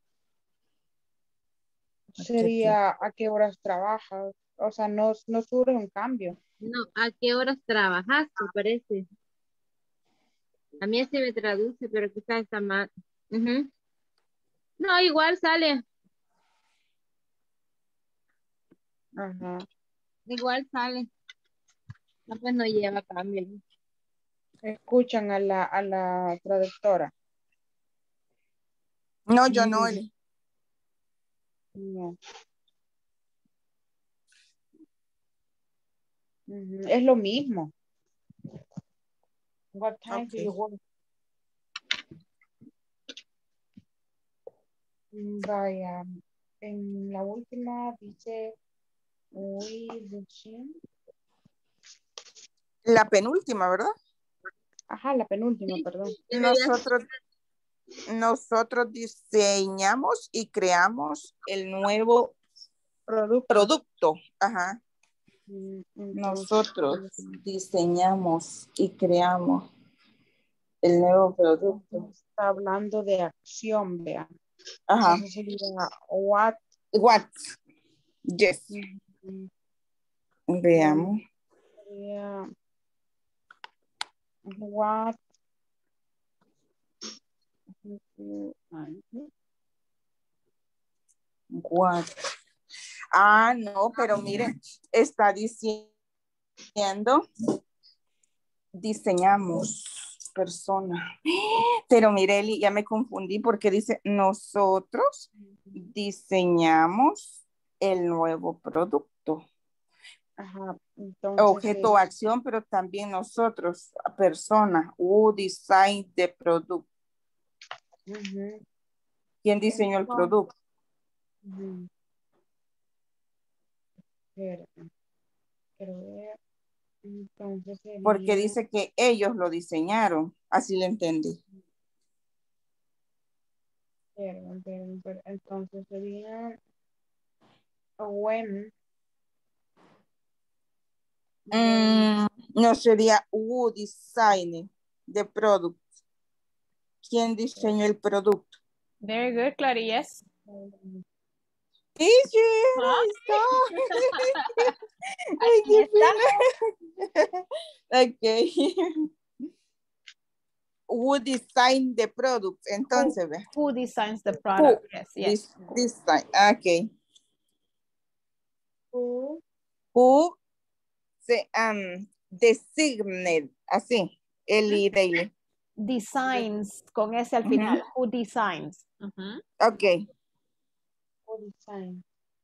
sería ¿a qué horas trabajas? O sea, no, no surge un cambio. No, ¿a qué horas trabajaste? Parece. A mí sí me traduce, pero quizás está mal. Ujú. No, igual sale. Ajá. Igual sale. No, pues no lleva cambio. Escuchan a la, a la traductora. No, yo no. Mm, Eli. no. Ujú, es lo mismo. What time do Ok. you work? Mm, Vaya, en la última dice we resume. La penúltima, ¿verdad? Ajá, la penúltima, perdón. Nosotros, nosotros diseñamos y creamos el nuevo Producto. producto. Ajá. Mm, entonces, Nosotros diseñamos y creamos el nuevo producto. está hablando de acción, vean. Ajá. Entonces sería what. What? Yes. Mm, Veamos. sería what. What? Ah, no, pero mire, está diciendo diseñamos persona. Pero mire, Eli, ya me confundí porque dice nosotros diseñamos el nuevo producto. Ajá, entonces. Objeto o acción, pero también nosotros, persona, who design the product. Uh-huh. ¿Quién diseñó el producto? Uh-huh. Pero, pero, entonces sería... Porque dice que ellos lo diseñaron, así lo entendí. Pero, pero, pero, entonces sería when. Mm, no sería who design the product. ¿Quién diseñó el producto? Very good, Clary, yes. Teacher, ¿Ah? ahí está. Ay, qué pena. Ok. Who design the product? Entonces, Who, ve. who designs the product? Who? Yes, yes. This, design. Ok. Who? Who se um, designate, así, Eli Daily. Designs, con ese al final. Uh-huh. Who designs? Uh-huh. Ok. Who design?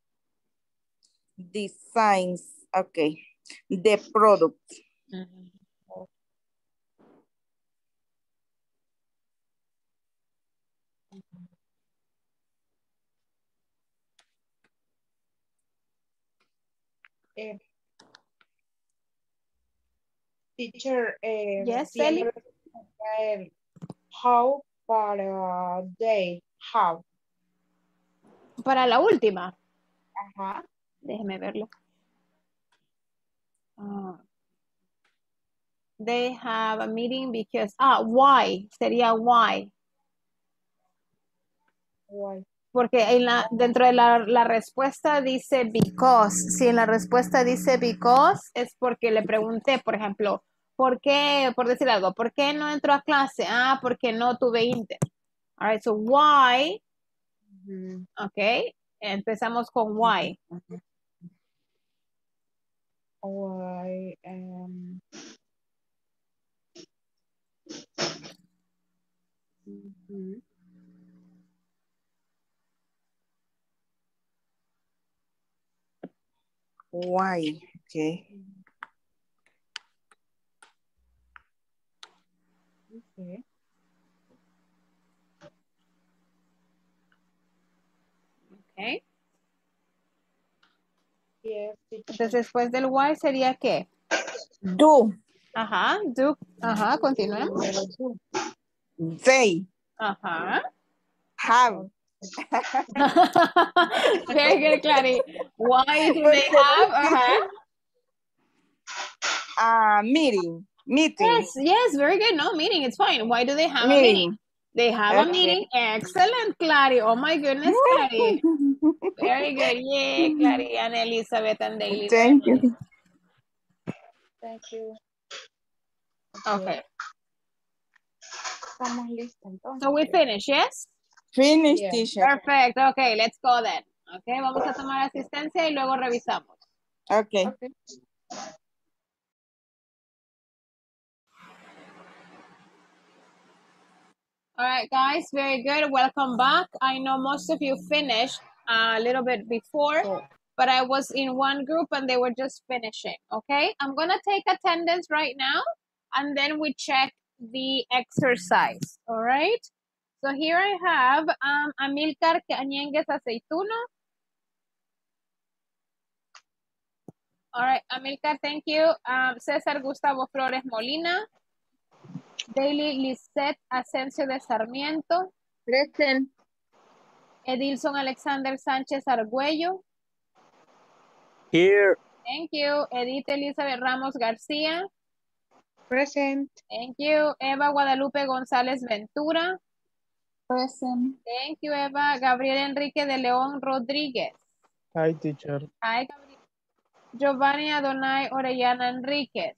Designs, ok. The product. Uh-huh. Eh, teacher, eh, Yes, Eli. el how para they, how. Para la última. Ajá. Déjeme verlo. Uh, they have a meeting because, ah, why, sería why. Why? Porque en la, dentro de la, la respuesta dice because. Si en la respuesta dice because, es porque le pregunté, por ejemplo, ¿por qué, por decir algo, ¿por qué no entró a clase? Ah, porque no tuve inter. All right, so why, Mm-hmm. ok, empezamos con why. Why, um, mm-hmm. Why, okay. Okay. Okay. Yes, Entonces después del why sería ¿qué? Do. Ajá, do. Ajá, continuemos. They. Ajá. Have. Very good, Clary. Why do they have? Ajá. Uh, meeting. Meeting. Yes, yes, very good. No, meeting, it's fine. Why do they have meeting. a meeting? They have Okay. a meeting. Excellent, Clary. Oh my goodness, Clary. Very good. Yay, Clary and Elizabeth and Daily. Thank you. Nice. Thank you. Okay. Estamos listos entonces. So we finish, yes? Finish, Yeah. teacher. Perfect. Okay, let's go then. Okay, vamos a tomar asistencia y luego revisamos. Okay. Okay. All right, guys, very good. Welcome back. I know most of you finished a little bit before, but I was in one group and they were just finishing, okay? I'm gonna take attendance right now and then we check the exercise, all right? So here I have um, Amilcar Cañengues Aceituno. All right, Amilcar, thank you. Um, César Gustavo Flores Molina. Daily Lisette Asensio de Sarmiento. Present. Edilson Alexander Sánchez Argüello. Here. Thank you. Edith Elizabeth Ramos García. Present. Thank you. Eva Guadalupe González Ventura. Present. Thank you, Eva. Gabriel Enrique de León Rodríguez. Hi, teacher. Hi, Gabriel. Giovanni Adonai Orellana Enríquez.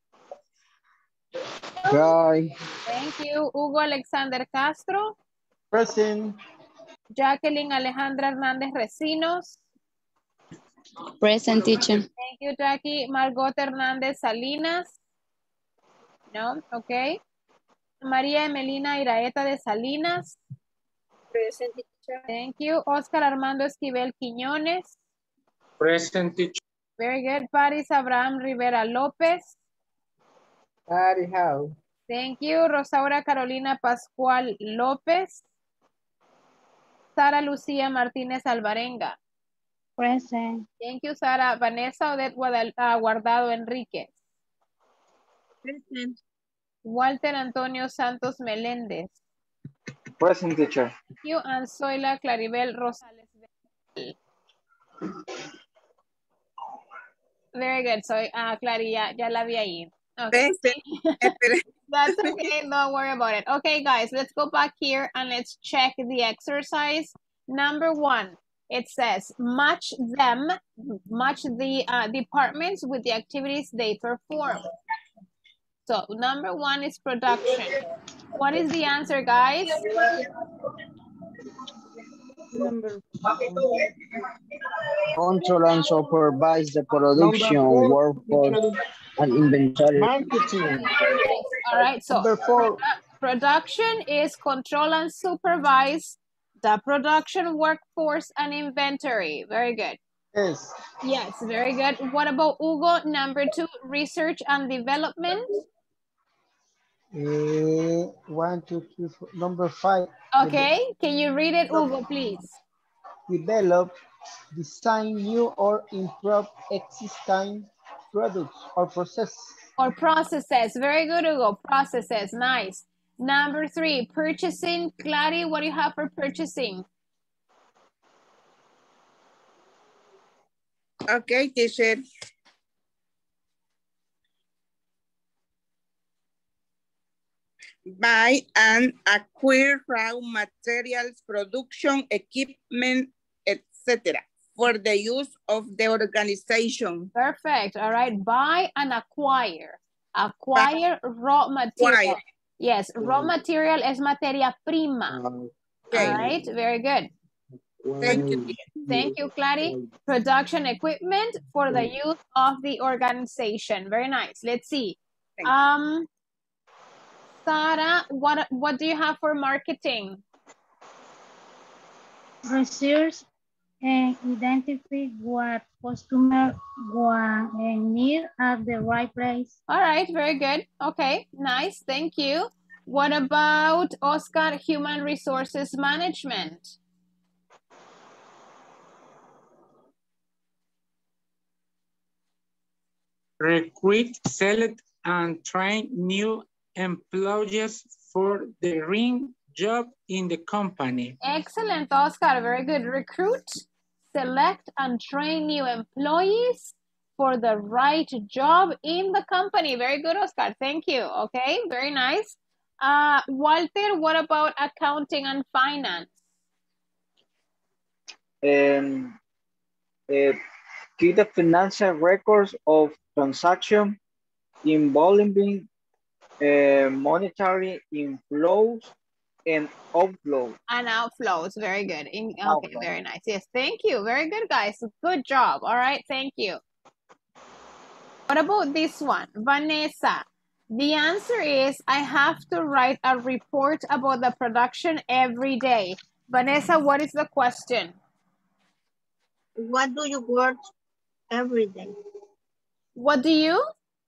Hi. Thank you. Hugo Alexander Castro. Present. Jacqueline Alejandra Hernández Recinos. Present, teacher. Thank you, Jackie. Margot Hernández Salinas. No, okay. María Emelina Iraeta de Salinas. Present, teacher. Thank you. Oscar Armando Esquivel Quiñones. Present, teacher. Very good. Paris Abraham Rivera López. Hi, how? Thank you. Rosaura Carolina Pascual López. Sara Lucía Martínez Alvarenga. Present. Thank you, Sara. Vanessa Odette Guadal uh, Guardado Enríquez. Present. Walter Antonio Santos Meléndez. Present, teacher. Thank you. And Zoila Claribel Rosales. Very good. So, uh, Clary, ya, ya la vi ahí. Okay. That's okay. Don't worry about it. Okay, guys, let's go back here and let's check the exercise. Number one, it says match them, match the uh, departments with the activities they perform. So number one is production. What is the answer, guys? Number Control and supervise the production, workforce, and inventory. Marketing. All right, so Number four. production is control and supervise the production, workforce, and inventory. Very good. Yes. Yes, very good. What about Hugo? Number two, research and development. Uh, one, two, three, four. Number five. Okay, can you read it, Hugo, please? Develop, design new or improve existing products or processes. Or processes. Very good, Hugo. Processes. Nice. Number three, purchasing. Clary, what do you have for purchasing? Okay, teacher. Buy and acquire raw materials, production, equipment, et cetera for the use of the organization. Perfect. All right. Buy and acquire. Acquire Buy. raw material. Acquire. Yes, raw material es materia prima. Okay. All right. Very good. Thank you. Thank you, Clary. Production equipment for the use of the organization. Very nice. Let's see. Um, Sarah, what what do you have for marketing? Research and identify what customer want and need at the right place. All right, very good. Okay, nice. Thank you. What about Oscar, human resources management? Recruit, select, and train new employees for the ring job in the company. Excellent, Oscar. Very good. Recruit, select, and train new employees for the right job in the company. Very good, Oscar. Thank you. Okay, very nice. Uh, Walter, what about accounting and finance? Um, uh, keep the financial records of transaction involving uh, monetary inflows and outflows. And outflows, very good. In, okay, outflows. Very nice. Yes, thank you. Very good, guys. Good job. All right, thank you. What about this one? Vanessa, the answer is I have to write a report about the production every day. Vanessa, what is the question? What do you work every day? What do you?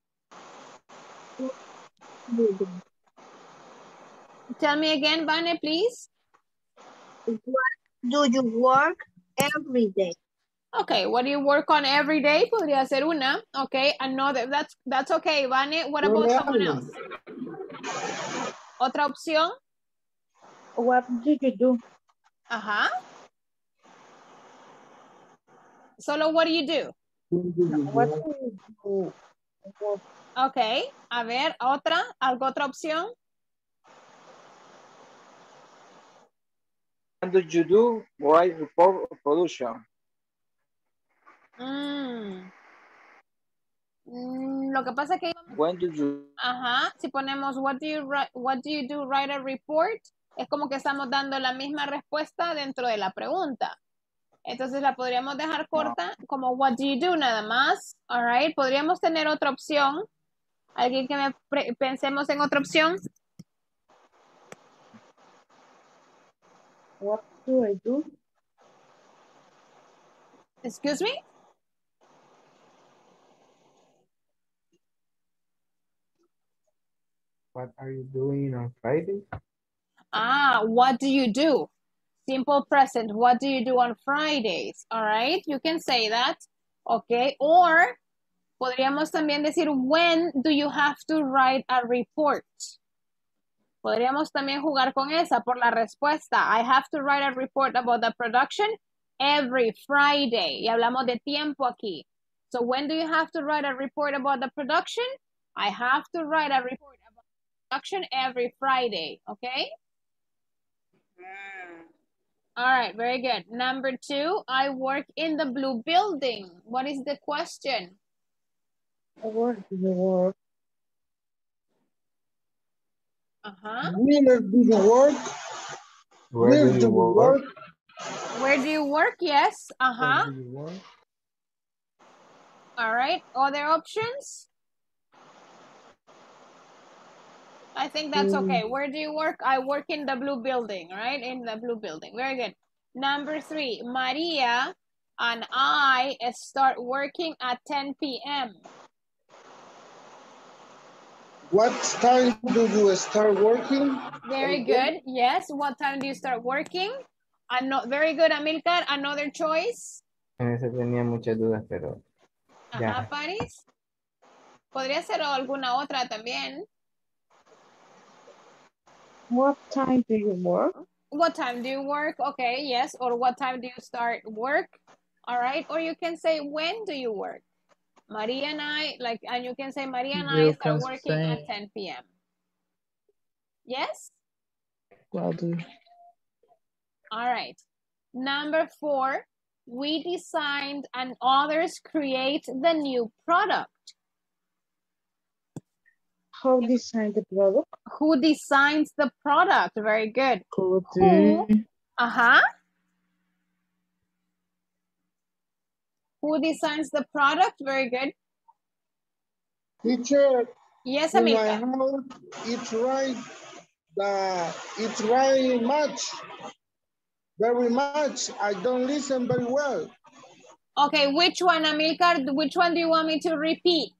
Tell me again, Vane, please. What do you work every day? Okay, what do you work on every day? Podría ser una. Okay, another. That's that's okay, Vane. What about someone else? Otra opción. What do you do? Ajá. Solo what do you do? What do you do? Okay, a ver, otra, ¿algo otra opción? What do you do? Write report of production. Mm. Mm, lo que pasa es que When do you? ajá, si ponemos what do you write, what do you do, write a report, es como que estamos dando la misma respuesta dentro de la pregunta. Entonces la podríamos dejar corta como what do you do nada más. All right, podríamos tener otra opción. ¿Alguien que me pensemos en otra opción? What do I do? Excuse me? What are you doing on Friday? Ah, what do you do? Simple present. What do you do on Fridays? All right, you can say that. Okay, or podríamos también decir when do you have to write a report? Podríamos también jugar con esa por la respuesta. I have to write a report about the production every Friday. Y hablamos de tiempo aquí. So when do you have to write a report about the production? I have to write a report about the production every Friday. Okay? All right, very good. Number two, I work in the blue building. What is the question? Where do you work? Uh-huh. Where do you work? Where, Where do, do you work? work? Where do you work? Yes. Uh-huh. Where do you work? All right. Other options? I think that's okay. Where do you work? I work in the blue building, right? In the blue building. Very good. Number three, Maria and I start working at ten p m What time do you start working? Very good. Yes. What time do you start working? Ano very good, Amilcar. Another choice. En ese tenía muchas dudas, pero ya. Ajá, Paris. Podría ser alguna otra también. What time do you work? What time do you work? Okay, yes. Or what time do you start work? All right. Or you can say, when do you work? Maria and I, like, and you can say, Maria and You I start can working say- at ten p m Yes? Well, do. All right. Number four, we designed and others create the new product. Who designed the product? Who designs the product? Very good. Who Who? do? Uh-huh. Who designs the product? Very good. Teacher, Yes, in my Amilcar. house, it's right, the, it's right much, very much. I don't listen very well. Okay, which one, Amilcar? Which one do you want me to repeat?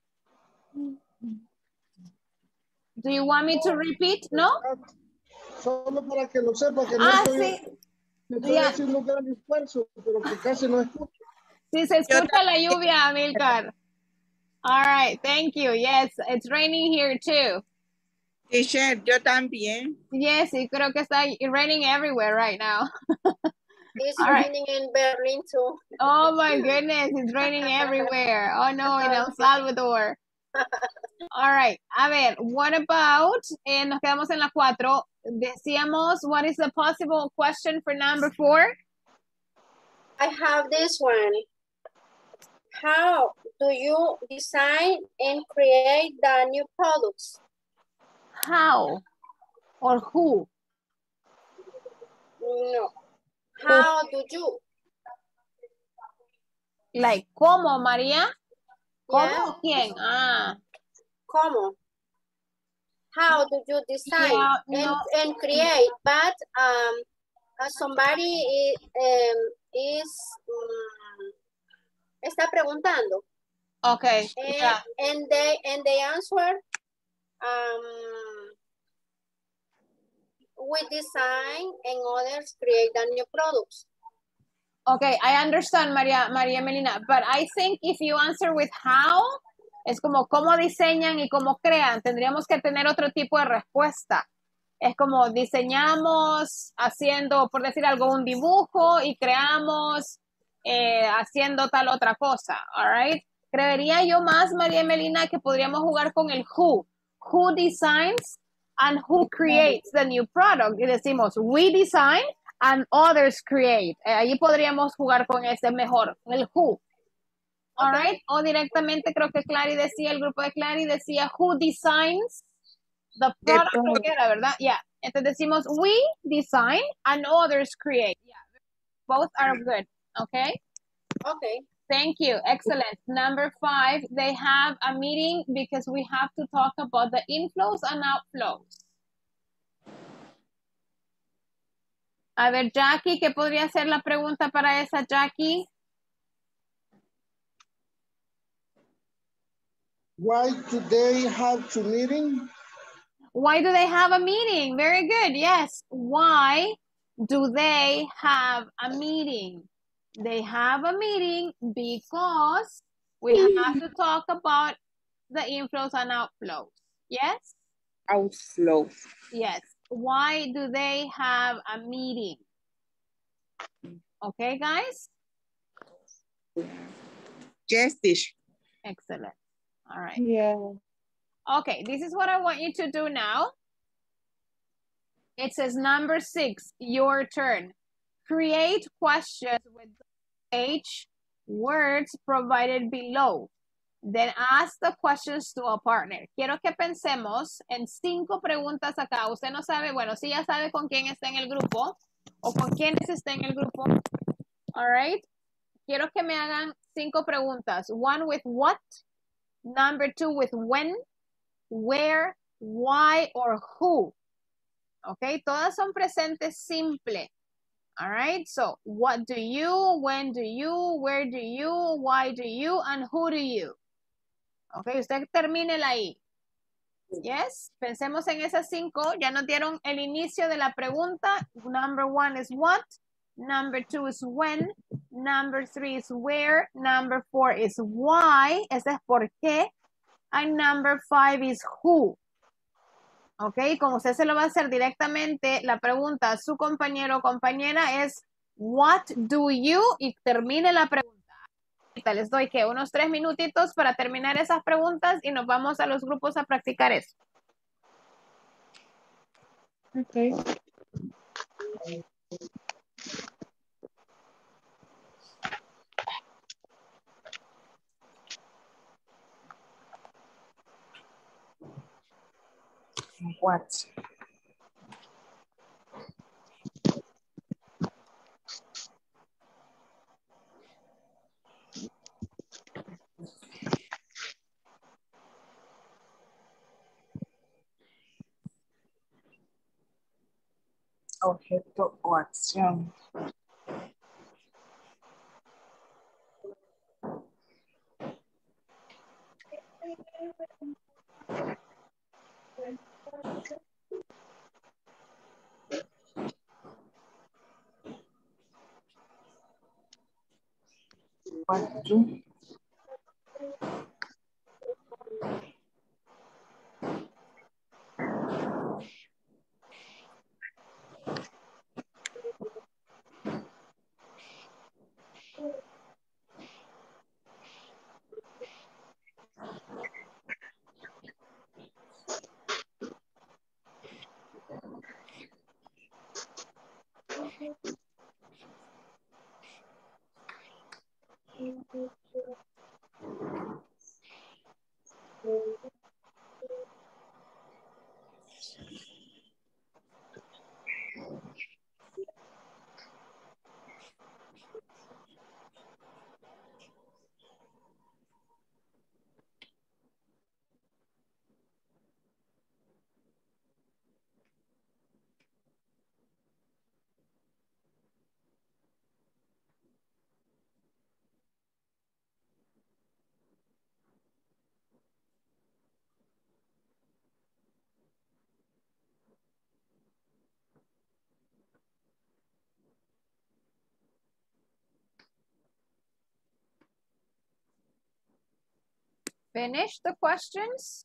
Do you want me to repeat? No? Solo para que lo sepa que no Ah, estoy, sí. estoy Ya. haciendo un gran esfuerzo, pero que casi no escucho. Sí, se escucha la lluvia, Amilcar. All right, thank you. Yes, it's raining here too. Teacher, yo también. Yes, y creo que está raining everywhere right now. It's All right. raining in Berlin too. Oh my goodness, it's raining everywhere. Oh no, in El Salvador. All right, a ver, what about, eh, nos quedamos en la cuatro. Decíamos, what is the possible question for number four? I have this one. How do you design and create the new products? How or who? No. How do you? Like, ¿cómo, María? ¿Cómo Yeah. o quién? Ah. ¿Cómo? How do you design Yeah, and, no. and create? But um, uh, somebody is, um, is um, está preguntando. Okay. And, Yeah. and they and they answer. Um, we design and others create the new products. Okay, I understand, María, María Melina, but I think if you answer with how, es como cómo diseñan y cómo crean, tendríamos que tener otro tipo de respuesta. Es como diseñamos haciendo, por decir algo, un dibujo y creamos eh, haciendo tal otra cosa, all right? Creería yo más, María Melina, que podríamos jugar con el who. Who designs and who creates the new product. Y decimos, we design and others create. Eh, allí podríamos jugar con ese mejor, el who. All Okay. right? O directamente creo que Clary decía, el grupo de Clary decía, who designs the product, creo que era, ¿verdad? Yeah. Entonces decimos, we design and others create. Yeah. Both are good. Okay? Okay. Thank you. Excellent. Number five, they have a meeting because we have to talk about the inflows and outflows. A ver, Jackie, ¿qué podría ser la pregunta para esa, Jackie? Why do they have to meeting? Why do they have a meeting? Very good. Yes. Why do they have a meeting? They have a meeting because we have to talk about the inflows and outflows. Yes? Outflows. Yes. Why do they have a meeting? Okay, guys? Yes, teacher. Excellent. All right. Yeah. Okay, this is what I want you to do now. It says number six, your turn. Create questions with H words provided below. Then ask the questions to a partner. Quiero que pensemos en cinco preguntas acá. Usted no sabe, bueno, sí ya sabe con quién está en el grupo o con quiénes está en el grupo. All right. Quiero que me hagan cinco preguntas. One with what, number two with when, where, why, or who. Okay, todas son presentes simple. All right, so what do you, when do you, where do you, why do you, and who do you? Okay, usted termine ahí. Yes, pensemos en esas cinco. Ya nos dieron el inicio de la pregunta. Number one is what, number two is when, number three is where, number four is why, ese es por qué, and number five is who. Ok, como usted se lo va a hacer directamente, la pregunta a su compañero o compañera es what do you, y termine la pregunta. Ahorita les doy que unos tres minutitos para terminar esas preguntas y nos vamos a los grupos a practicar eso. Okay. What? Objeto o acción. What do? Finish the questions.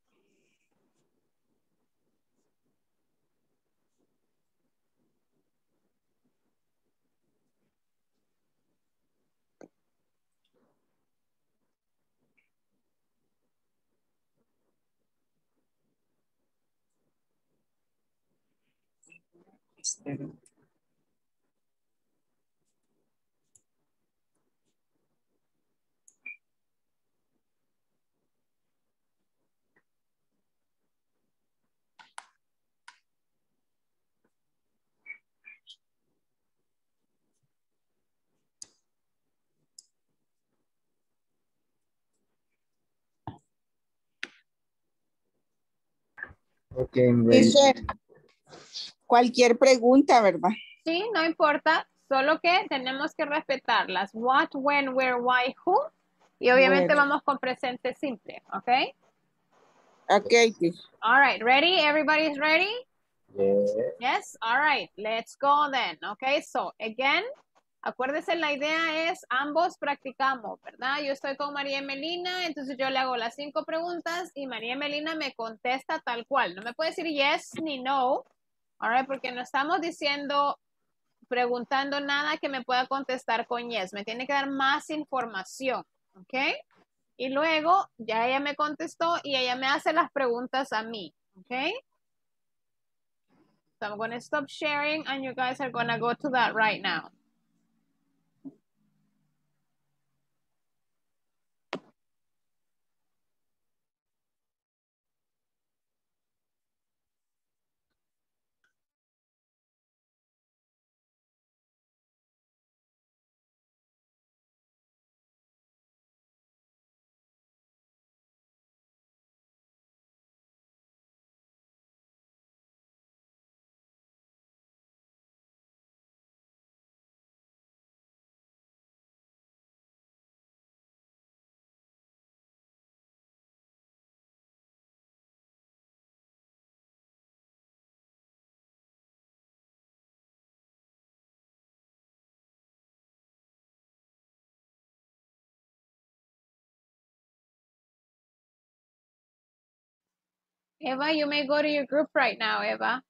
Okay, I'm ready. Teacher, cualquier pregunta, ¿verdad? Sí, no importa, solo que tenemos que respetarlas. What, when, where, why, who. Y obviamente Bueno. vamos con presente simple, ¿ok? Okay, teacher. All right, ready? Everybody's ready? Yeah. Yes, all right, let's go then. Okay, so again, acuérdense, la idea es ambos practicamos, ¿verdad? Yo estoy con María Melina, entonces yo le hago las cinco preguntas y María Melina me contesta tal cual. No me puede decir yes ni no, all right, porque no estamos diciendo, preguntando nada que me pueda contestar con yes. Me tiene que dar más información, ¿ok? Y luego ya ella me contestó y ella me hace las preguntas a mí, ¿ok? So I'm going to stop sharing and you guys are going to go to that right now. Eva, you may go to your group right now, Eva.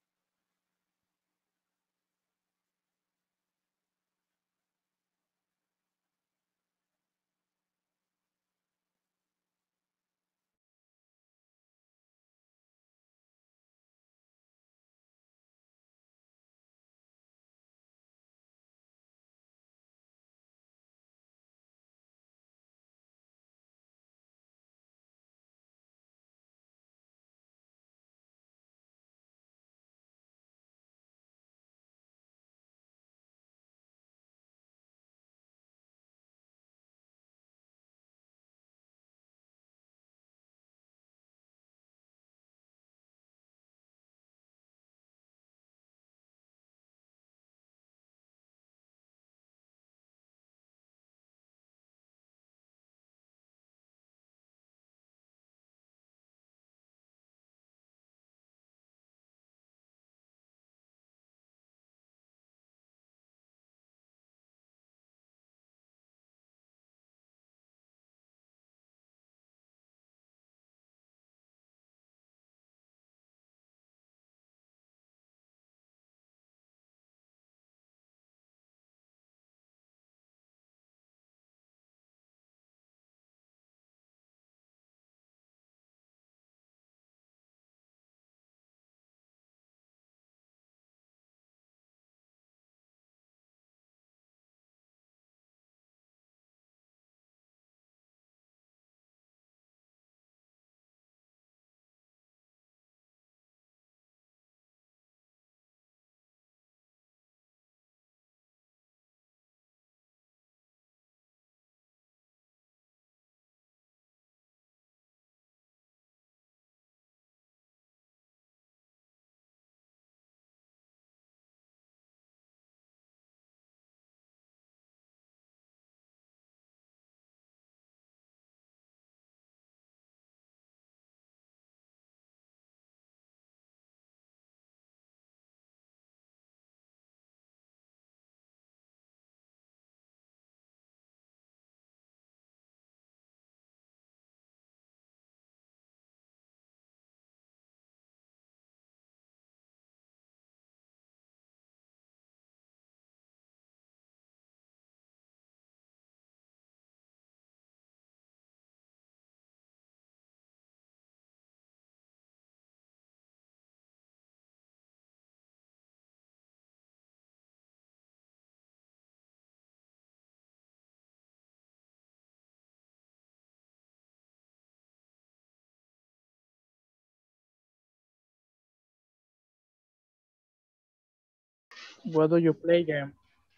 What do you play game?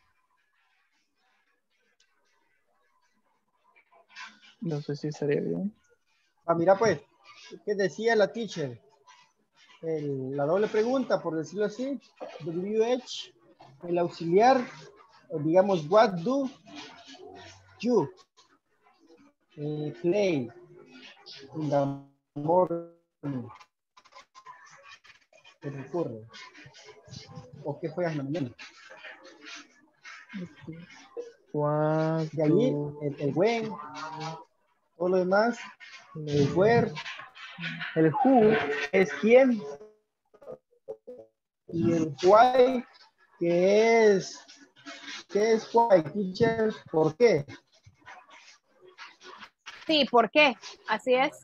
No sé si estaría bien. Ah, mira pues, ¿qué decía la teacher? El- la doble pregunta, por decirlo así, W H, el auxiliar, o digamos, what do you eh, play in the morning? ¿Qué te ocurre? ¿O qué juegas en la mañana? What De allí, do el, el when, todo lo demás, el where, el who es quién, y el why, que es, ¿qué es why, teacher? ¿Por qué? Sí, ¿por qué? Así es.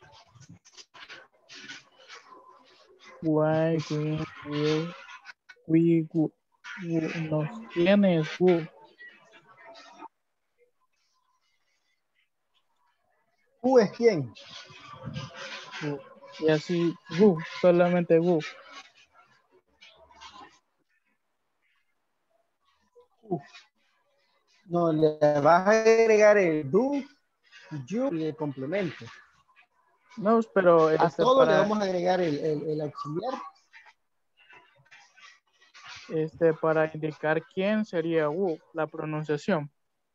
why we will we go- go- nos tienes go. Who es quién. Go. Y así go, solamente go. Who. No, le vas a agregar el do, you y el complemento. No, pero A este todo le para vamos a agregar el, el, el auxiliar. este para indicar quién sería go, la pronunciación.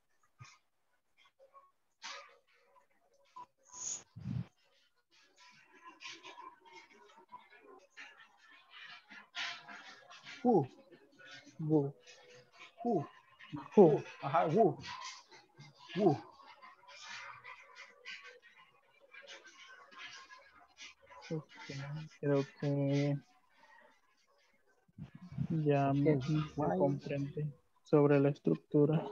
Who, Go. who, Who. who, ajá, who, who. Ok, creo que ya me, Ok, me why? comprende sobre la estructura.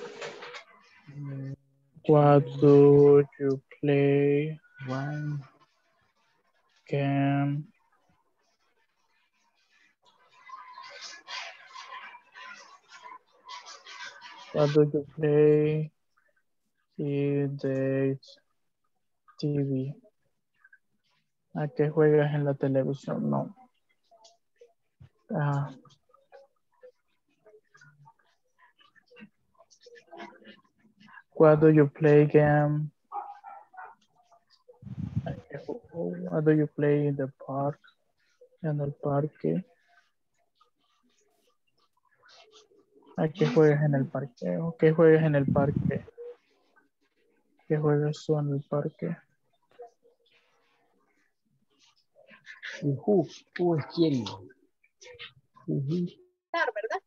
What do you play? Why? Can what do you play in the T V? ¿A qué juegas en la televisión? No. Ah, what do you play game? ¿A qué ju- What do you play in the park? En el parque. ¿A qué juegas en el parque? ¿O qué juegas en el parque? ¿Qué juegas tú en el parque? Y who, who es quién. Ujú. ¿Verdad?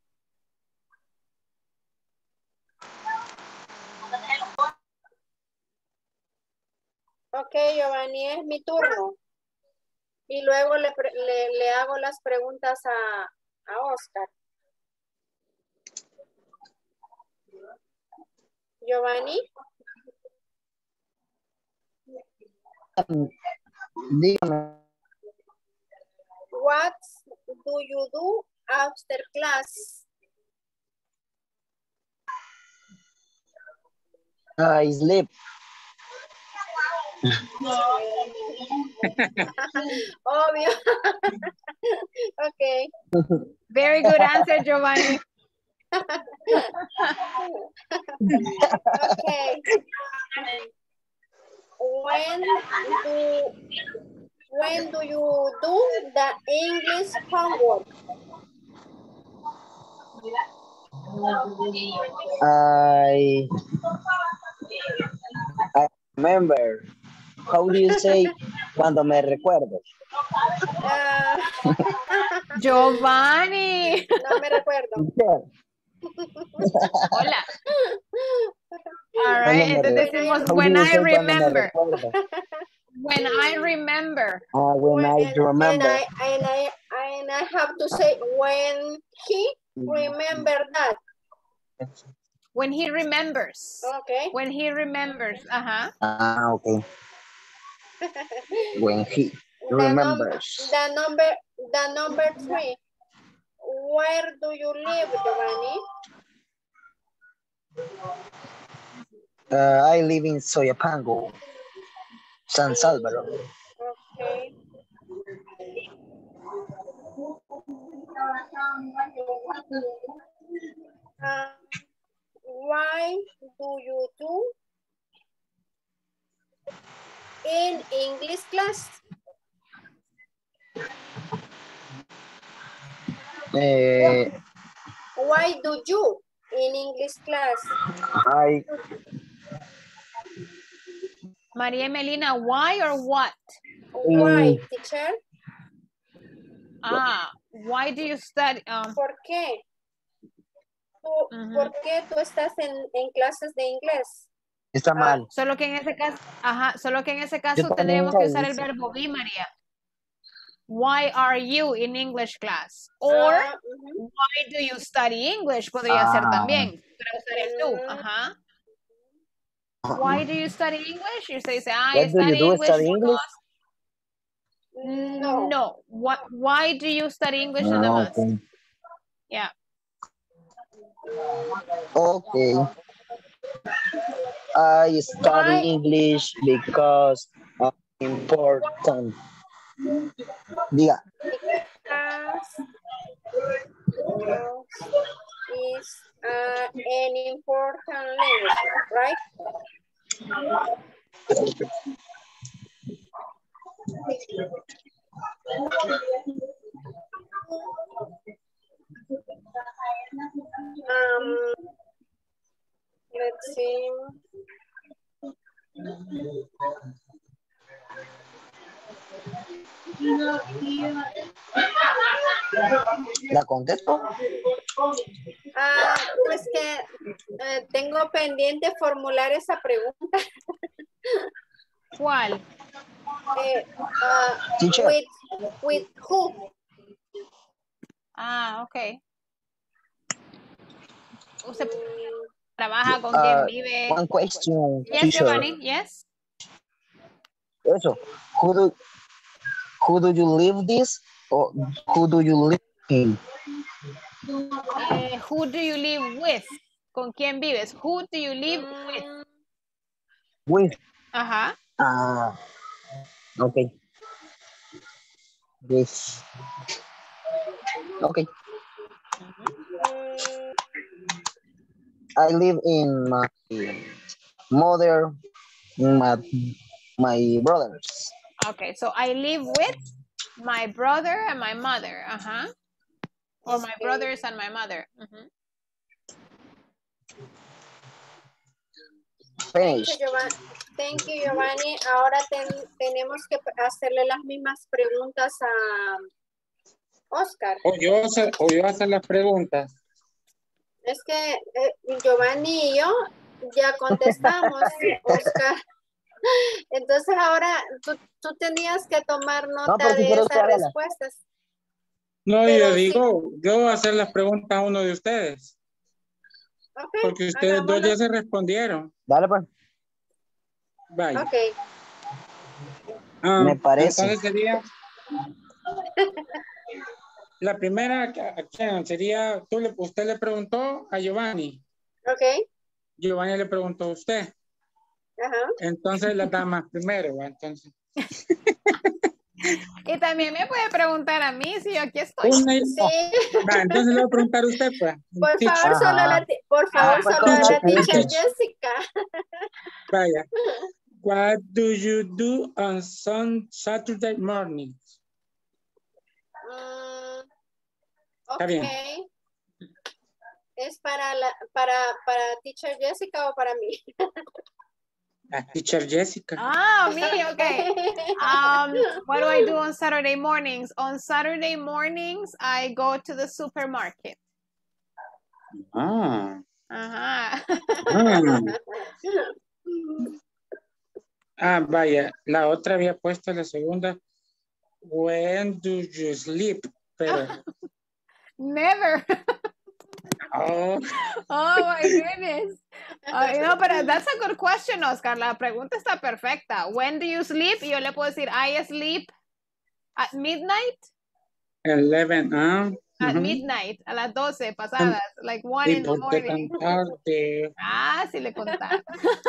Ok, Giovanni, es mi turno. Y luego le, pre- le, le hago las preguntas a, a Oscar. Giovanni, Dígame. what do you do after class? I sleep. Obvio. Okay. Very good answer, Giovanni. Okay. When do when do you do the English homework? I, I remember. How do you say cuando me recuerdo? Ah, Giovanni. no me recuerdo. Hola. All Cuando right, me entonces re- decimos how do when you I say cuando me remember. recuerdo? When I remember. Ah, when I And, and remember. I and I and I have to say when he remember that. When he remembers. Okay. When he remembers. Uh-huh. Ah, okay. When he The, num remembers. the number the number three. Where do you live, Giovanni? Uh, I live in Soyapango, San Salvador. Okay. Uh, why do you do in English class? Eh, Why do you in English class? I, María Melina, why or what? Why, teacher? Ah, why do you study? Um, ¿Por qué? ¿Tú, Ujú. ¿Por qué tú estás en, en clases de inglés? está mal. Solo que en ese caso, ajá, solo que en ese Yo caso también tendríamos que usar el hice. verbo be, María. Why are you in English class? Or Ah, ujú. why do you study English? Podría ser Ah, también. Para usar el do. Mm, Ajá. Why do you study English? Y usted dice, I what do you study do? English Study English? because... no. No. What, why do you study English nada Ah, más? okay. Yeah. Okay. I study Why? English because of important. Diga. Because is uh, an important language, right? Um, let's see. ¿La contesto? Ah, pues que eh, tengo pendiente formular esa pregunta. ¿Cuál? Eh, ah, Teacher. with, with who? Ah, ok. Usted Mm, trabaja con quien Uh, vive. one question, Yes, teacher. Giovanni, yes. Eso. Who do, who do you live this? Or who do you live in? Eh, who do you live with? ¿Con quién vives? Who do you live with? mm, With. Ajá. Ah, okay. This. Okay. mm, I live in my mother, my, my brothers. Okay, so I live with my brother and my mother. Ajá. Or my okay. brothers and my mother. Ujú. Thank Finish. you, Giovanni. Thank you, Giovanni. Ahora ten, tenemos que hacerle las mismas preguntas a Oscar. O yo, hacer- o yo hacer las preguntas. Es que eh, Giovanni y yo ya contestamos, Oscar. Entonces ahora tú, tú tenías que tomar No, nota pero si de quiere usted esas hágala. respuestas. No, Pero yo sí. digo, yo voy a hacer las preguntas a uno de ustedes. Ok, Porque ustedes dos hagámoslo. ya se respondieron. Dale, pues. Vaya. Ok. Ah, Me parece. Entonces sería... La primera, ¿a quién? Sería, tú le, usted le preguntó a Giovanni. Ok. Giovanni le preguntó a usted. Ajá. Entonces las damas primero, ¿va? Entonces. Y también me puede preguntar a mí si yo aquí estoy. Una y- Sí. Va, entonces le voy a preguntar a usted, pues. Por Teacher. favor, solo a la, ti- por favor, Ah, pues solo a entonces, la teacher teacher. Jessica. Vaya. What do you do on some Saturday morning? Mm, Está ok. bien. ¿Es para, la, para, para teacher Jessica o para mí? La teacher Jessica. Ah, me, okay. Um, what do I do on Saturday mornings? On Saturday mornings, I go to the supermarket. Ah. Ajá. Mm. Ah, vaya. La otra había puesto la segunda. When do you sleep? Pero. Never. Oh. Oh my goodness. Uh, you know, but that's a good question, Oscar. La pregunta está perfecta. When do you sleep? Y yo le puedo decir, I sleep at midnight. eleven, ah. At Ujú. midnight, a las doce pasadas, like one ¿Y in the por qué morning. tan tarde? Ah, sí le contaba.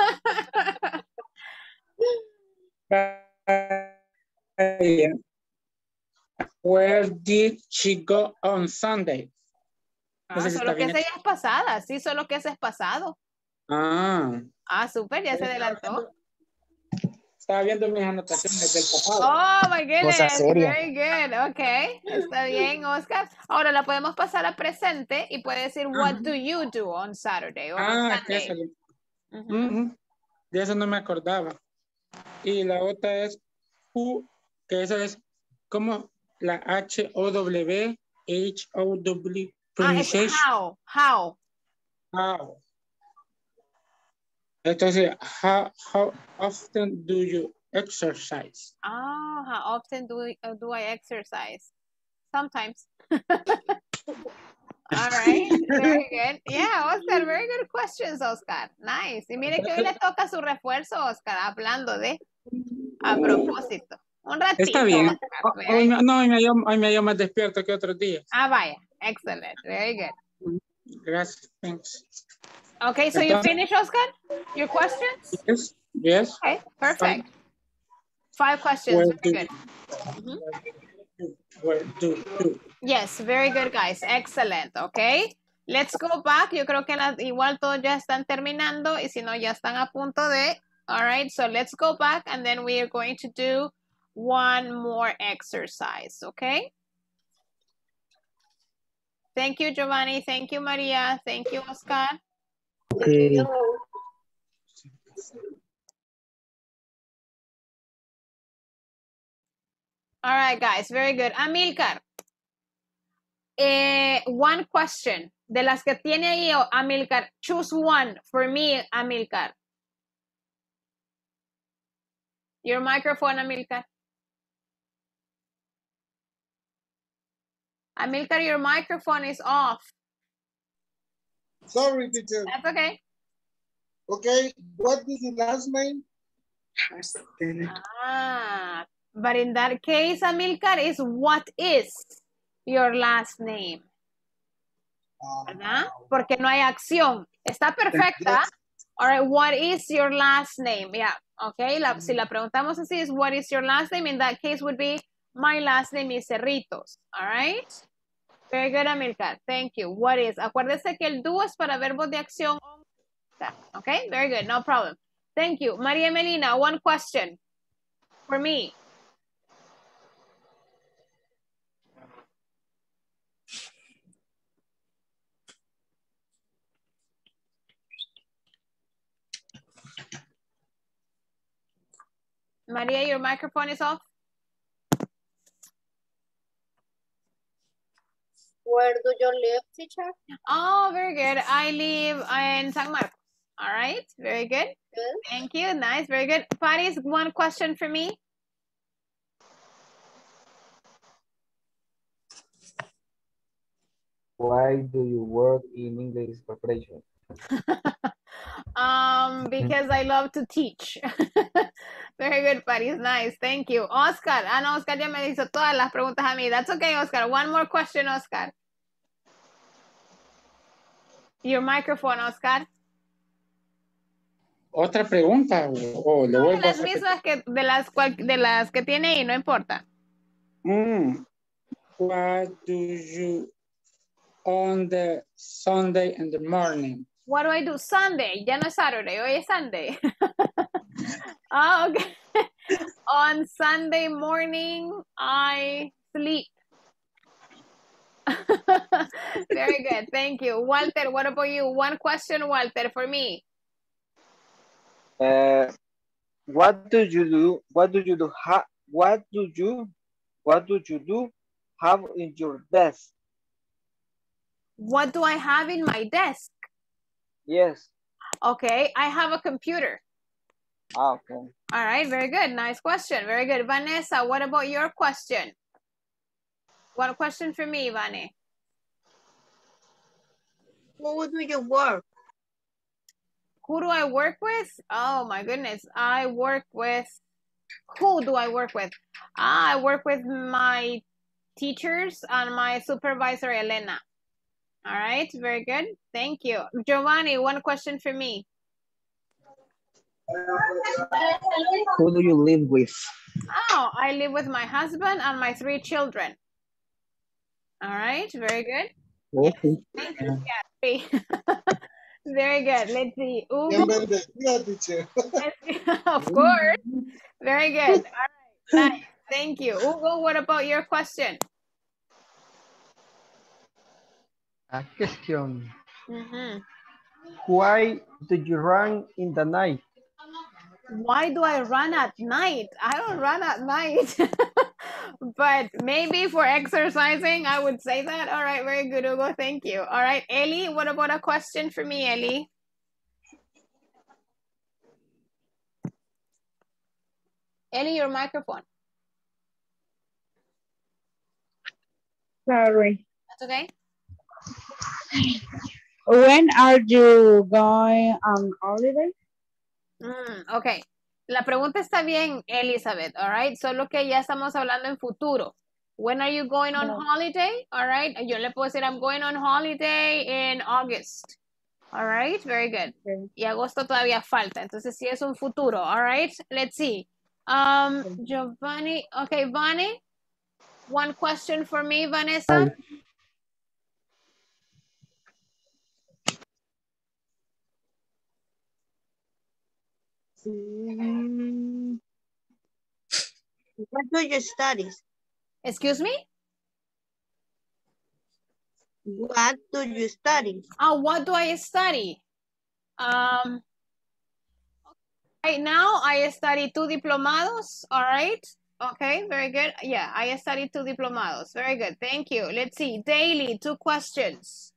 Vaya. Where did she go on Sunday? Ah, No sé si solo está que bien esa hecho. ya es pasada, sí, solo que ese es pasado. Ah, Ah, súper, ya se adelantó. estaba viendo mis anotaciones del pasado. Oh my Cosa goodness, seria. very good. Ok, está bien, Oscar. Ahora la podemos pasar a presente y puede decir, what do you do on Saturday or on Ah, que eso. Sunday? Ujú. Ujú. De eso no me acordaba. Y la otra es who, que esa es como la H O W H O W Ah, es pronunciation. how, how. How. Entonces, how, how often do you exercise? Ah, how often do, I- uh, do I exercise? Sometimes. All right, very good. Yeah, Oscar, very good questions, Oscar. Nice. Y mire que hoy le toca su refuerzo, Oscar, hablando de, a propósito. Un ratito, Está bien. Oscar. O- Very Hoy, good. me- no, hoy me, hallo, hoy me hallo más despierto que otros días. Ah, vaya. Excellent. Very good. Gracias. Thanks. Okay, so you Entonces, finished, Oscar? Your questions? yes, yes. Okay, perfect. Five questions. Where Very do good. you, Mhm. where do you? Yes, very good, guys. Excellent. Okay. Let's go back. Yo creo que las, igual todos ya están terminando y si no, ya están a punto de. All right, so let's go back and then we are going to do one more exercise. Okay. Thank you, Giovanni. Thank you, Maria. Thank you, Oscar. Okay. All right, guys. Very good. Amilcar. Eh, one question. De las que tiene ahí, oh, Amilcar, choose one for me, Amilcar. Your microphone, Amilcar. Amilcar, your microphone is off. Sorry, teacher. That's okay. Okay, what is the last name? Ah, but in that case, Amilcar, is what is your last name? ¿Verdad? Porque no hay acción. Está perfecta. All right, what is your last name? Yeah, okay. La, si la preguntamos así es what is your last name? In that case would be my last name is Cerritos. All right. Very good, Amilcar. Thank you. What is? Acuérdese que el do es para verbos de acción. Okay, very good. No problem. Thank you. Maria Melina, one question for me. Maria, your microphone is off. Where do you live, teacher? Oh, very good. I live in San Marcos. All right, very good. Good. Thank you. Nice, very good. Paris, one question for me. Why do you work in English Corporation? um, because I love to teach. Very good, Paris. Nice. Thank you. Oscar. Ah, no, Oscar ya me hizo todas las preguntas a mí. That's okay, Oscar. One more question, Oscar. Your microphone, Oscar. Otra pregunta o, o le No, de vuelvo a las hacer. mismas que de las cual, de las que tiene ahí, no importa. Mm. What do you on the Sunday in the morning? What do I do? Sunday. Ya no es Saturday. Hoy es Sunday. Oh, okay. On Sunday morning, I sleep. Very good. Thank you. Walter, what about you? One question, Walter, for me. Uh, what do you do? What do you do? Ha what do you what do you do have in your desk? What do I have in my desk? Yes. Okay, I have a computer. Ah, okay. All right, very good. Nice question. Very good. Vanessa, what about your question? One question for me, Vane. Who do you work? Who do I work with? Oh my goodness. I work with, who do I work with? Ah, I work with my teachers and my supervisor, Elena. All right, very good. Thank you. Giovanni, one question for me. Who do you live with? Oh, I live with my husband and my three children. All right, very good. Okay. Thank you, Gary. Very good. Let's see. Hugo. Bien bendecida, teacher. Let's see. Of course. Very good. All right. Nice. Thank you. Hugo, what about your question? A question. Mm-hmm. Why do you run in the night? Why do I run at night? I don't run at night. But maybe for exercising, I would say that. All right, very good, Hugo. Thank you. All right, Ellie, what about a question for me, Ellie? Ellie, your microphone. Sorry. That's okay. When are you going on holiday? Mm, ok. La pregunta está bien, Elizabeth, all right? Solo que ya estamos hablando en futuro. When are you going on No. holiday? All right. Yo le puedo decir, I'm going on holiday in August. All right. Very good. Okay. Y agosto todavía falta. Entonces, sí es un futuro. All right. Let's see. Um, Giovanni. Okay, Vani. One question for me, Vanessa. Hi. Mm. What do you study? Excuse me? What do you study? Oh, what do I study? Um, right now, I study two diplomados. All right. Okay, very good. Yeah, I study two diplomados. Very good. Thank you. Let's see. Daily, two questions.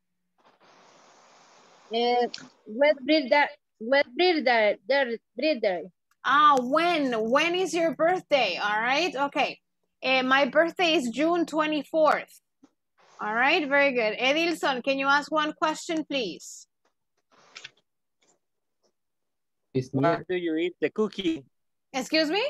Uh, what breeder? What breeder? There, breeder. Ah, when? When is your birthday? All right. Okay. Uh, my birthday is June twenty-fourth. All right. Very good. Edilson, can you ask one question, please? Why do you eat the cookie? Excuse me?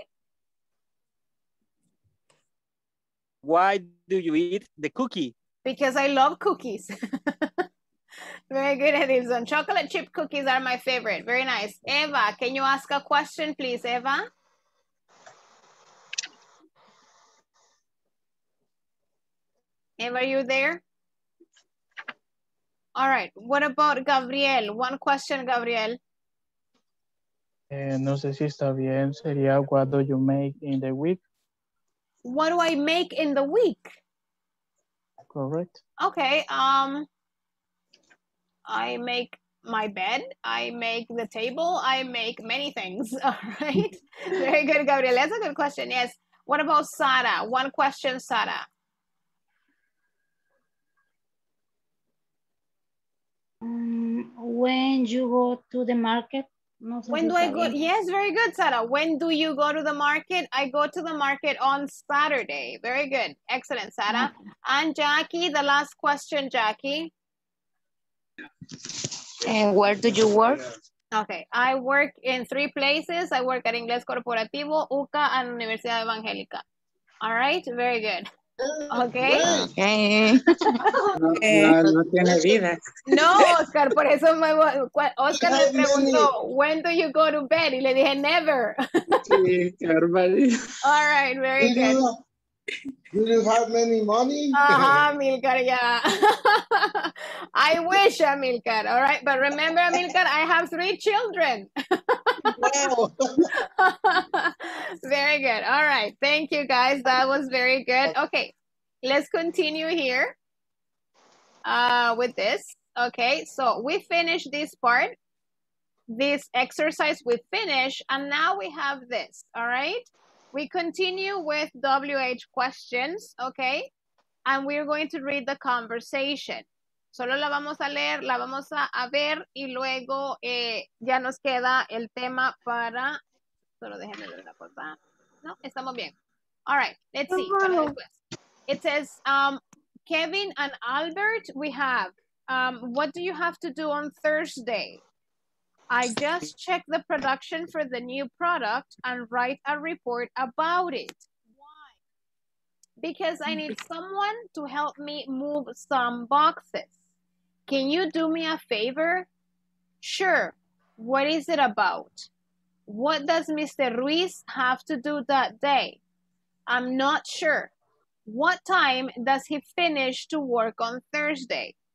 Why do you eat the cookie? Because I love cookies. Very good, Edilson. Chocolate chip cookies are my favorite. Very nice. Eva, can you ask a question, please, Eva? Eva, are you there? All right. What about Gabriel? One question, Gabriel. Eh, no sé si está bien. Sería what do you make in the week? What do I make in the week? Correct. Okay. Um, I make my bed. I make the table. I make many things. All right. Very good, Gabriel. That's a good question. Yes. What about Sara? One question, Sara. Um, when you go to the market, no sé When si do I está go? bien. Yes, very good, Sarah. When do you go to the market? I go to the market on Saturday. Very good. Excellent, Sarah. And Jackie, the last question, Jackie. And where do you work? Okay, I work in three places. I work at Inglés Corporativo, U C A, and Universidad Evangélica. All right, very good. Okay. Okay. No, no, no tiene vida. No, Oscar, por eso me, Oscar me preguntó, when do you go to bed? Y le dije, never. Sí, qué barbaridad. All right, very Do good. you, do you have many money? Ajá, Amilcar, yeah. I wish, Amilcar, all right? But remember, Amilcar, I have three children. Wow. Very good. All right. Thank you, guys. That was very good. Okay. Let's continue here uh, with this. Okay. So we finished this part. This exercise we finished. And now we have this. All right. We continue with W H questions. Okay. And we're going to read the conversation. Solo la vamos a leer, la vamos a, a ver y luego eh, ya nos queda el tema para... Solo déjenme ver una cosa. No, estamos bien. All right, let's see. Para después. It says, um, Kevin and Albert, we have, um, what do you have to do on Thursday? I just check the production for the new product and write a report about it. Why? Because I need someone to help me move some boxes. Can you do me a favor? Sure. What is it about? What does Mister Ruiz have to do that day? I'm not sure. What time does he finish to work on Thursday?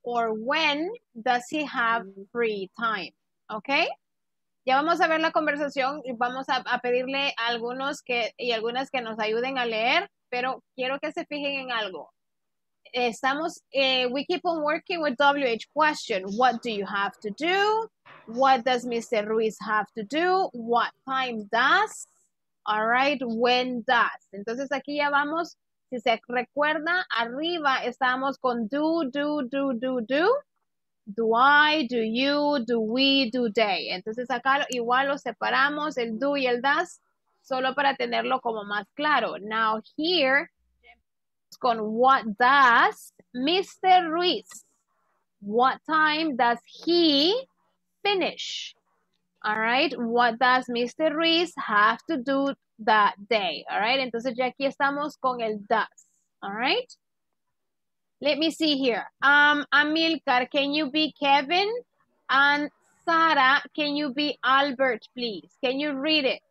or when does he have free time? Okay. Ya vamos a ver la conversación y vamos a, a pedirle a algunos que, y algunas que nos ayuden a leer, pero quiero que se fijen en algo. Estamos, eh, we keep on working with W H question. What do you have to do? What does Mister Ruiz have to do? What time does? All right, when does? Entonces aquí ya vamos, si se recuerda, arriba estamos con do, do, do, do, do. Do I, do you, do we, do they. Entonces acá igual lo separamos, el do y el does, solo para tenerlo como más claro. Now here, con what does Mister Ruiz, what time does he finish? All right, what does Mister Ruiz have to do that day? All right, entonces ya aquí estamos con el does. All right. Let me see here. Um, Amilcar, can you be Kevin? And Sarah, can you be Albert, please? Can you read it?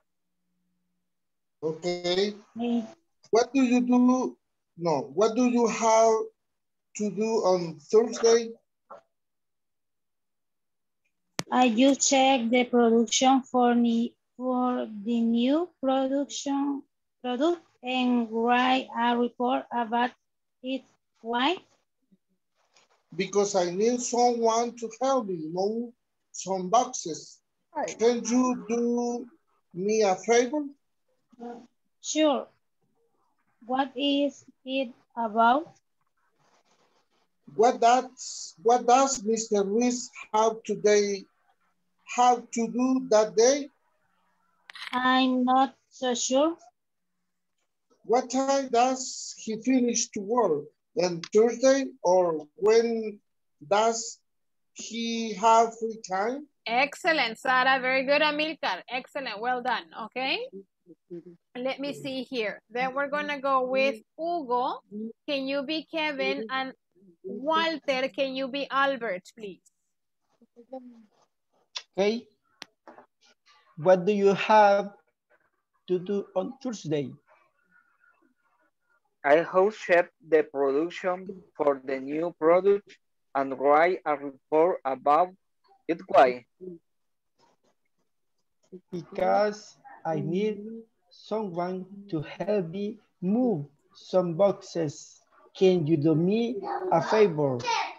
Okay. What do you do? No, what do you have to do on Thursday? I just check the production for the, for the new production product and write a report about it. Why? Because I need someone to help me move some boxes. Can you do me a favor? Sure. What is it about? What does what does Mister Ruiz have today have to do that day? I'm not so sure. What time does he finish to work? On Thursday, or when does he have free time? Excellent, Sarah. Very good, Amilcar. Excellent. Well done. Okay. Let me see here. Then we're going to go with Hugo. Can you be Kevin? And Walter, can you be Albert, please? Okay. What do you have to do on Thursday? I host check the production for the new product and write a report about it. Why? Because I need someone to help me move some boxes. Can you do me a favor?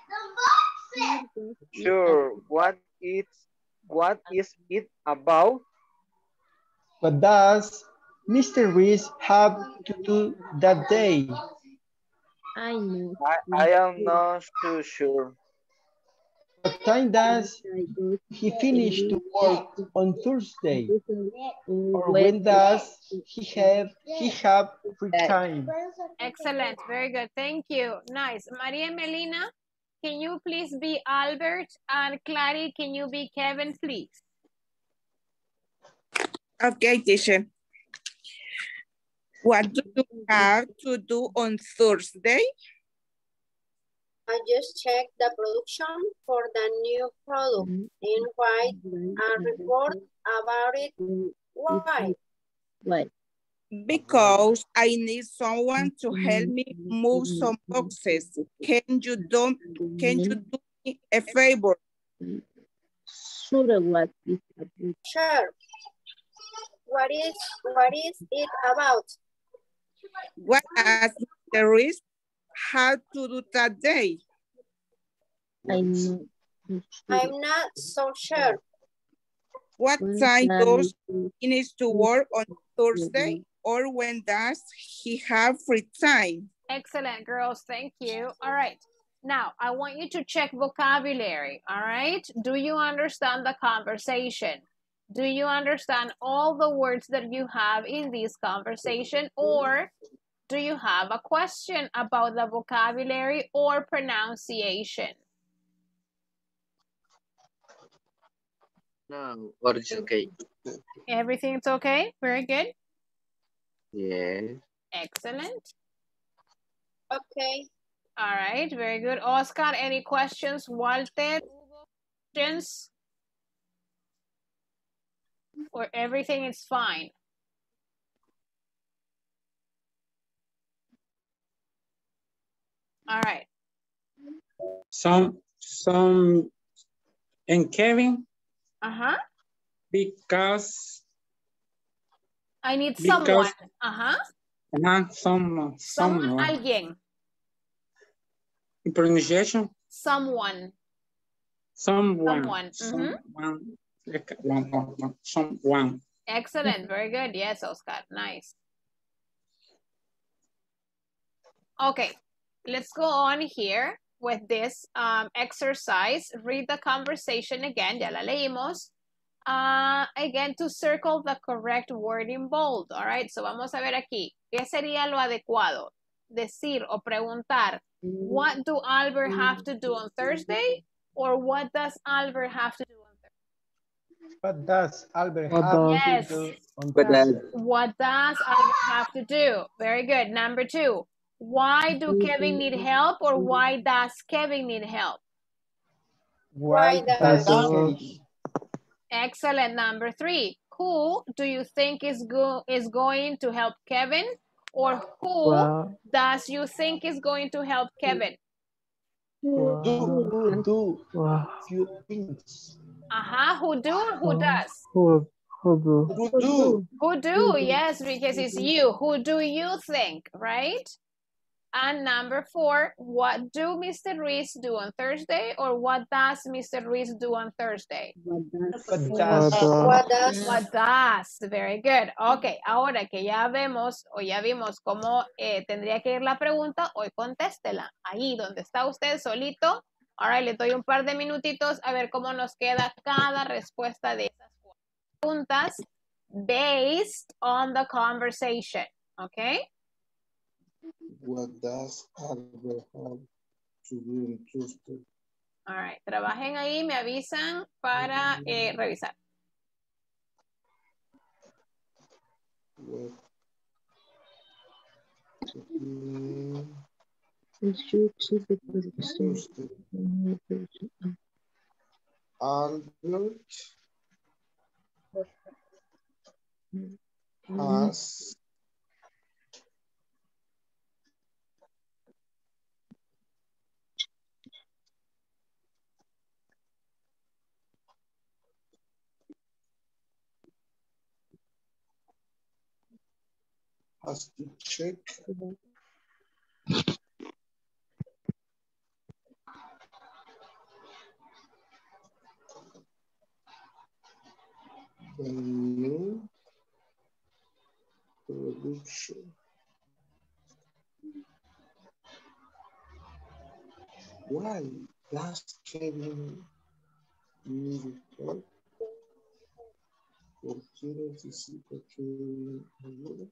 Sure. What is what is it about? What does Mister Ruiz have to do that day? I know. I, I am not too sure. What time does he finish to work on Thursday? Or when does he have he have free time? Excellent. Very good. Thank you. Nice. Maria Melina, can you please be Albert? And Clary, can you be Kevin, please? Okay, teacher. What do you have to do on Thursday? I just checked the production for the new product and write a report about it. Why? Why? Because I need someone to help me move some boxes. Can you do, can you do me a favor? Sure, what is it? Sure. What is, what is it about? What does Mister Ruiz have to do that day? I'm not, I'm not so sure. What time does he finish to work on Thursday, or when does he have free time? Excellent, girls. Thank you. All right. Now, I want you to check vocabulary. All right. Do you understand the conversation? Do you understand all the words that you have in this conversation, or do you have a question about the vocabulary or pronunciation? No, what is okay? Everything's okay? Very good. Yeah. Excellent. Okay. All right, very good. Oscar, any questions? Walter, questions? Or everything is fine? All right. Some, some, and Kevin. Uh-huh. Because. I need because, someone. Uh-huh. Uh, some, Someone, someone. alguien. Pronunciation. Someone. Someone. Someone. Mm-hmm. Someone. Excellent. Very good. Yes, Oscar. Nice. Okay. Let's go on here with this um, exercise. Read the conversation again. Ya la leímos. Uh, again, to circle the correct word in bold. All right. So vamos a ver aquí. ¿Qué sería lo adecuado? Decir o preguntar, what do Albert have to do on Thursday? Or what does Albert have to do on Thursday? What does Albert What have does- to Yes. do on What does- Thursday? What does Albert have to do? Very good. Number two, why do Kevin need help or why does Kevin need help? Why does- does Kevin? Excellent. Number three, who do you think is, go is going to help Kevin? Or who Well, does you think is going to help Kevin? well, Do, who do well, few things. Uh-huh. Who do or who well, does? Who, who do? Who do? Who do? Yes, because it's you. Who do you think, right? And number four, what do Mister Reese do on Thursday? Or what does Mister Reese do on Thursday? What does? What does? What does? Very good. Ok, ahora que ya vemos o ya vimos cómo eh, tendría que ir la pregunta, hoy contéstela. Ahí donde está usted solito. Ahora le doy un par de minutitos a ver cómo nos queda cada respuesta de esas cuatro preguntas based on the conversation. Ok. What does Albert have to do on Tuesday? All right. Trabajen ahí, me avisan para eh, revisar. What mm, Tuesday. Albert has has to check the new production. Why does Kevin need help? ¿Por qué necesita Kevin ayuda?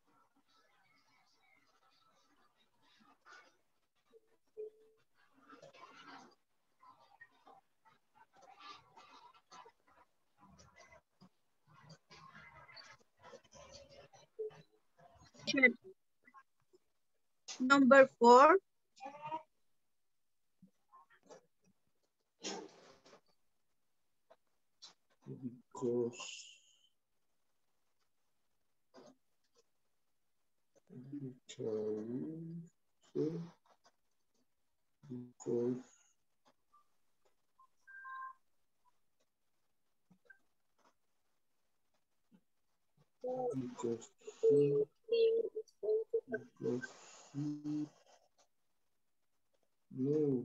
Number four. Because because because because he because he knows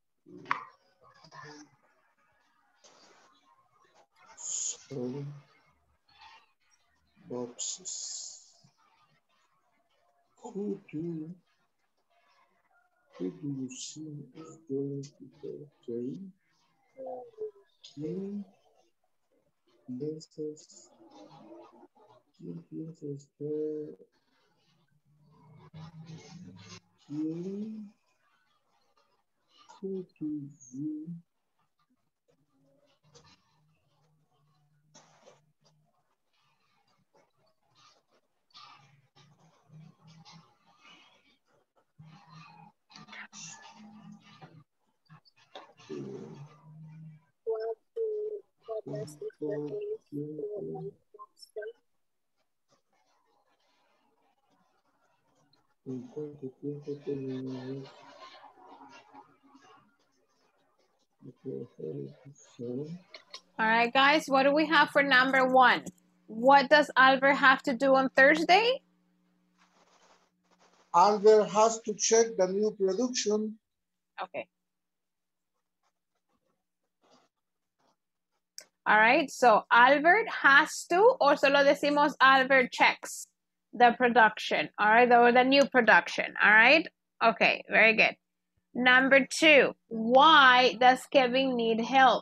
some boxes. Who do who do you see is going to the train? ¿Quién piensas quién piensas que quién who do you What do- what does Mister Reese do on Thursday? en cuánto tiempo terminarás All right, guys, what do we have for number one? What does Albert have to do on Thursday? Albert has to check the new production. Okay. All right, so Albert has to, or solo decimos Albert checks the production, all right, or the new production, all right? Okay, very good. Number two, why does Kevin need help?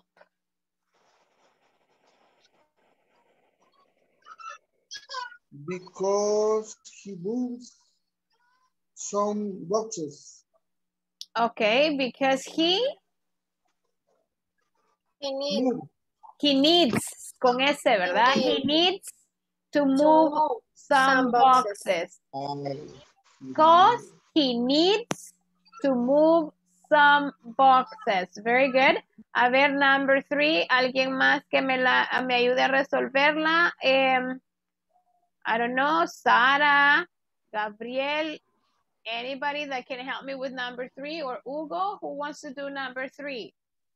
Because he moves some boxes. Okay, because he He needs. He needs, con S, ¿verdad? He needs to move, to move some, some boxes. boxes. Because he needs to move some boxes. Very good. A ver, number three, alguien más que me, la, me ayude a resolverla. Um, I don't know, Sara, Gabriel, anybody that can help me with number three, or Hugo, who wants to do number three?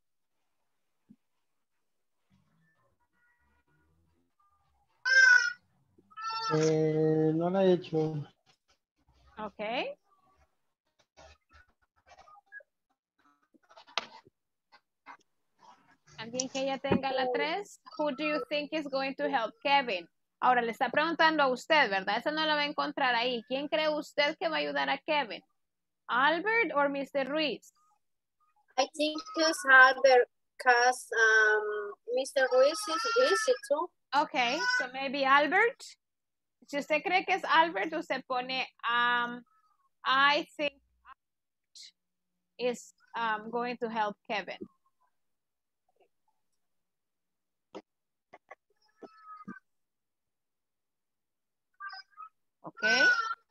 Eh, no la he hecho. Okay. Alguien que ya tenga la tres. Who do you think is going to help Kevin? Ahora le está preguntando a usted, ¿verdad? Esa no la va a encontrar ahí. ¿Quién cree usted que va a ayudar a Kevin? ¿Albert o mister Ruiz? I think it's Albert because um, mister Ruiz is busy too. Okay, so maybe Albert. Si usted cree que es Albert, usted pone, um, I think Albert is um, going to help Kevin. Okay.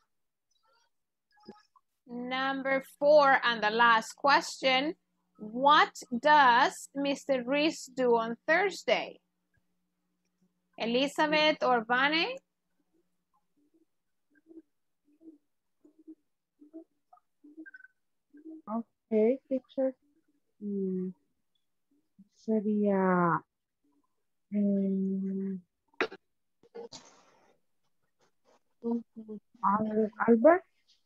Number four and the last question. What does mister Reese do on Thursday? Elizabeth or Vane? Okay, teacher. Mm, sería um, Albert.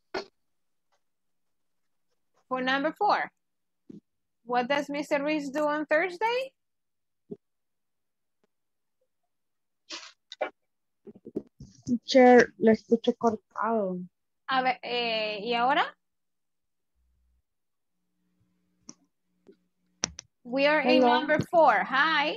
For number four, what does mister Reese do on Thursday? Teacher, le escucho cortado. A ver, eh, ¿y ahora? We are in Hello. number four. Hi.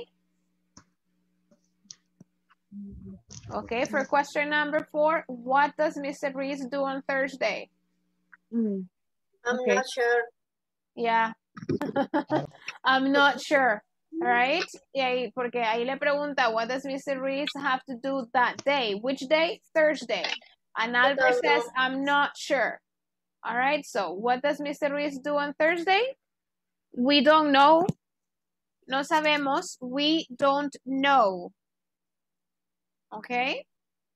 Okay, for question number four, what does mister Reese do on Thursday? Mm. I'm Okay. not sure. Yeah. I'm not sure. All right. Y ahí, porque ahí le pregunta, what does mister Reese have to do that day? Which day? Thursday. And Albert don't says, know. I'm not sure. All right. So what does mister Reese do on Thursday? We don't know. No sabemos. We don't know. Okay.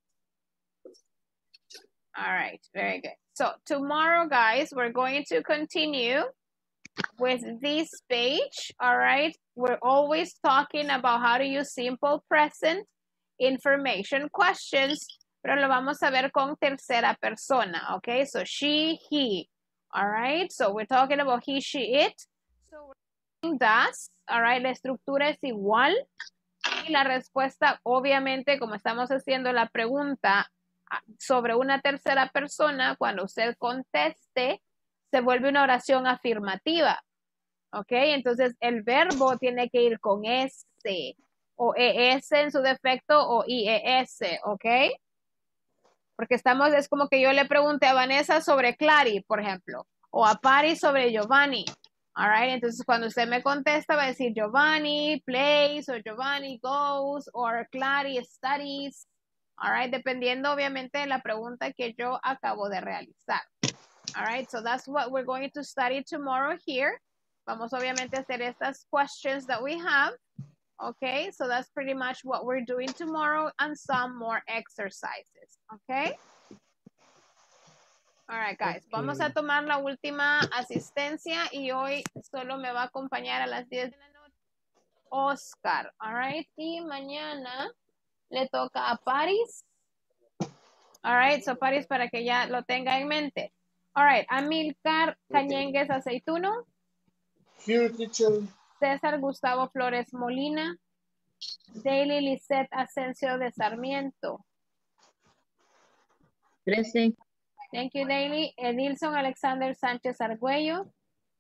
All right. Very good. So tomorrow, guys, we're going to continue with this page. All right. We're always talking about how to use simple present information questions, pero lo vamos a ver con tercera persona. Okay. So she, he. All right. So we're talking about he, she, it. So we're doing does. All right. La estructura es igual. Y la respuesta, obviamente, como estamos haciendo la pregunta sobre una tercera persona, cuando usted conteste, se vuelve una oración afirmativa. ¿Ok? Entonces, el verbo tiene que ir con ese, o es en su defecto, o ies, ¿ok? Porque estamos, es como que yo le pregunté a Vanessa sobre Clary, por ejemplo, o a Pari sobre Giovanni. All right, entonces cuando usted me contesta va a decir Giovanni plays, o Giovanni goes, or Clary studies. All right, dependiendo obviamente de la pregunta que yo acabo de realizar. All right, so that's what we're going to study tomorrow here. Vamos obviamente a hacer estas questions that we have. Okay, so that's pretty much what we're doing tomorrow and some more exercises. Okay. All right, guys. Vamos a tomar la última asistencia y hoy solo me va a acompañar a las diez de la noche Oscar. All right. Y mañana le toca a Paris. All right. So, Paris, para que ya lo tenga en mente. All right. Amilcar Cañengues Aceituno. Here, teacher. César Gustavo Flores Molina. Daily Lisette Asensio de Sarmiento. Present. Thank you, Daily. Edilson Alexander Sánchez Argüello.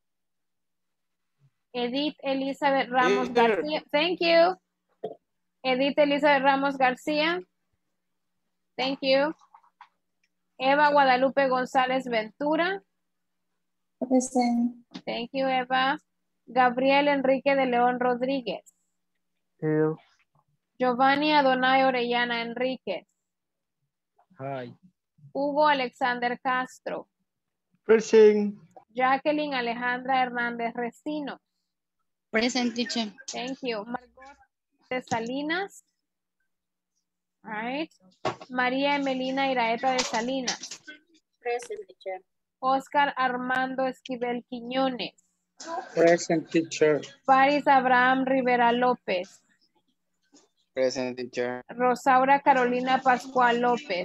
Edith Elizabeth Ramos Here. García. Thank you. Edith Elizabeth Ramos García. Thank you. Eva Guadalupe González Ventura. Present. Thank you, Eva. Gabriel Enrique de León Rodríguez. Here. Giovanni Adonai Orellana Enríquez. Hi. Hugo Alexander Castro. Present. Jacqueline Alejandra Hernández Recino. Present, teacher. Thank you. Margot de Salinas. All right. María Emelina Iraeta de Salinas. Present, teacher. Oscar Armando Esquivel Quiñones. Present, teacher. Paris Abraham Rivera López. Present, teacher. Rosaura Carolina Pascual López.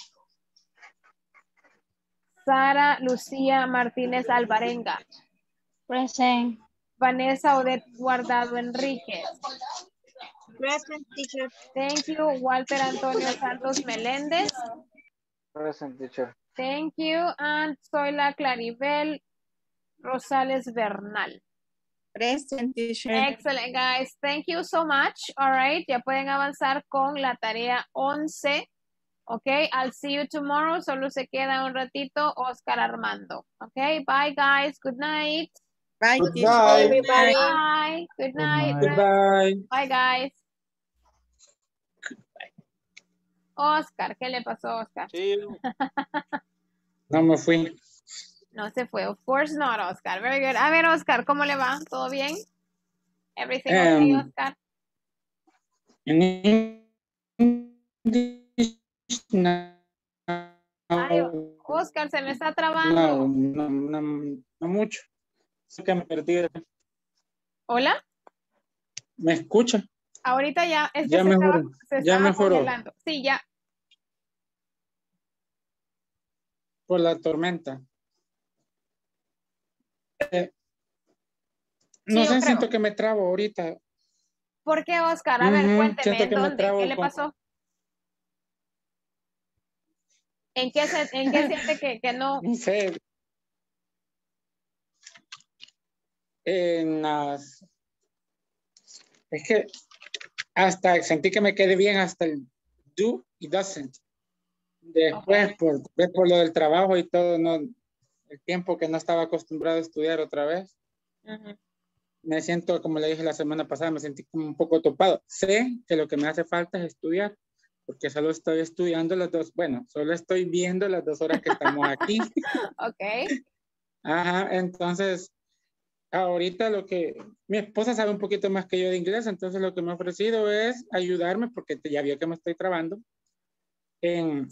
Sara Lucía Martínez Alvarenga. Present. Vanessa Odette Guardado Enríquez. Present, teacher. Thank you. Walter Antonio Santos Meléndez. Present, teacher. Thank you. And Zoila Claribel Rosales Bernal. Present, teacher. Excellent, guys. Thank you so much. All right. Ya pueden avanzar con la tarea once. Okay. I'll see you tomorrow. Solo se queda un ratito Oscar Armando. Okay. Bye, guys. Good night. Bye, Good teacher. night. Everybody. Bye. Good night. night. Goodbye. Bye, guys. Oscar, ¿qué le pasó, Oscar? See you. No me fui. No se fue. Of course not, Oscar. Very good. A ver, Oscar, ¿cómo le va? ¿Todo bien? Everything okay, Um, Oscar? En English, no. Ay, Oscar, se me está trabando. No, no, no, no mucho. Es que me perdí. ¿Hola? ¿Me escucha? Ahorita ya, es que Ya se estaba, mejoró, se ya estaba mejoró. congelando. Sí, ya. Por la tormenta. Eh, no Sí, yo sé, creo. siento que me trabo ahorita. ¿Por qué, Oscar? A ver, Ujú, cuénteme, siento ¿en que me dónde? trabo ¿Qué le con- pasó? ¿En qué, se, en qué siente que, que no? No sé. En las... Es que hasta sentí que me quedé bien hasta el do y doesn't. Después, Ok. por, ver por lo del trabajo y todo, no, el tiempo que no estaba acostumbrado a estudiar otra vez, Ujú. me siento, como le dije la semana pasada, me sentí como un poco topado. Sé que lo que me hace falta es estudiar, porque solo estoy estudiando las dos, bueno, solo estoy viendo las dos horas que estamos aquí. Ok. Ajá, entonces, ahorita lo que, mi esposa sabe un poquito más que yo de inglés, entonces lo que me ha ofrecido es ayudarme, porque ya vio que me estoy trabando, en,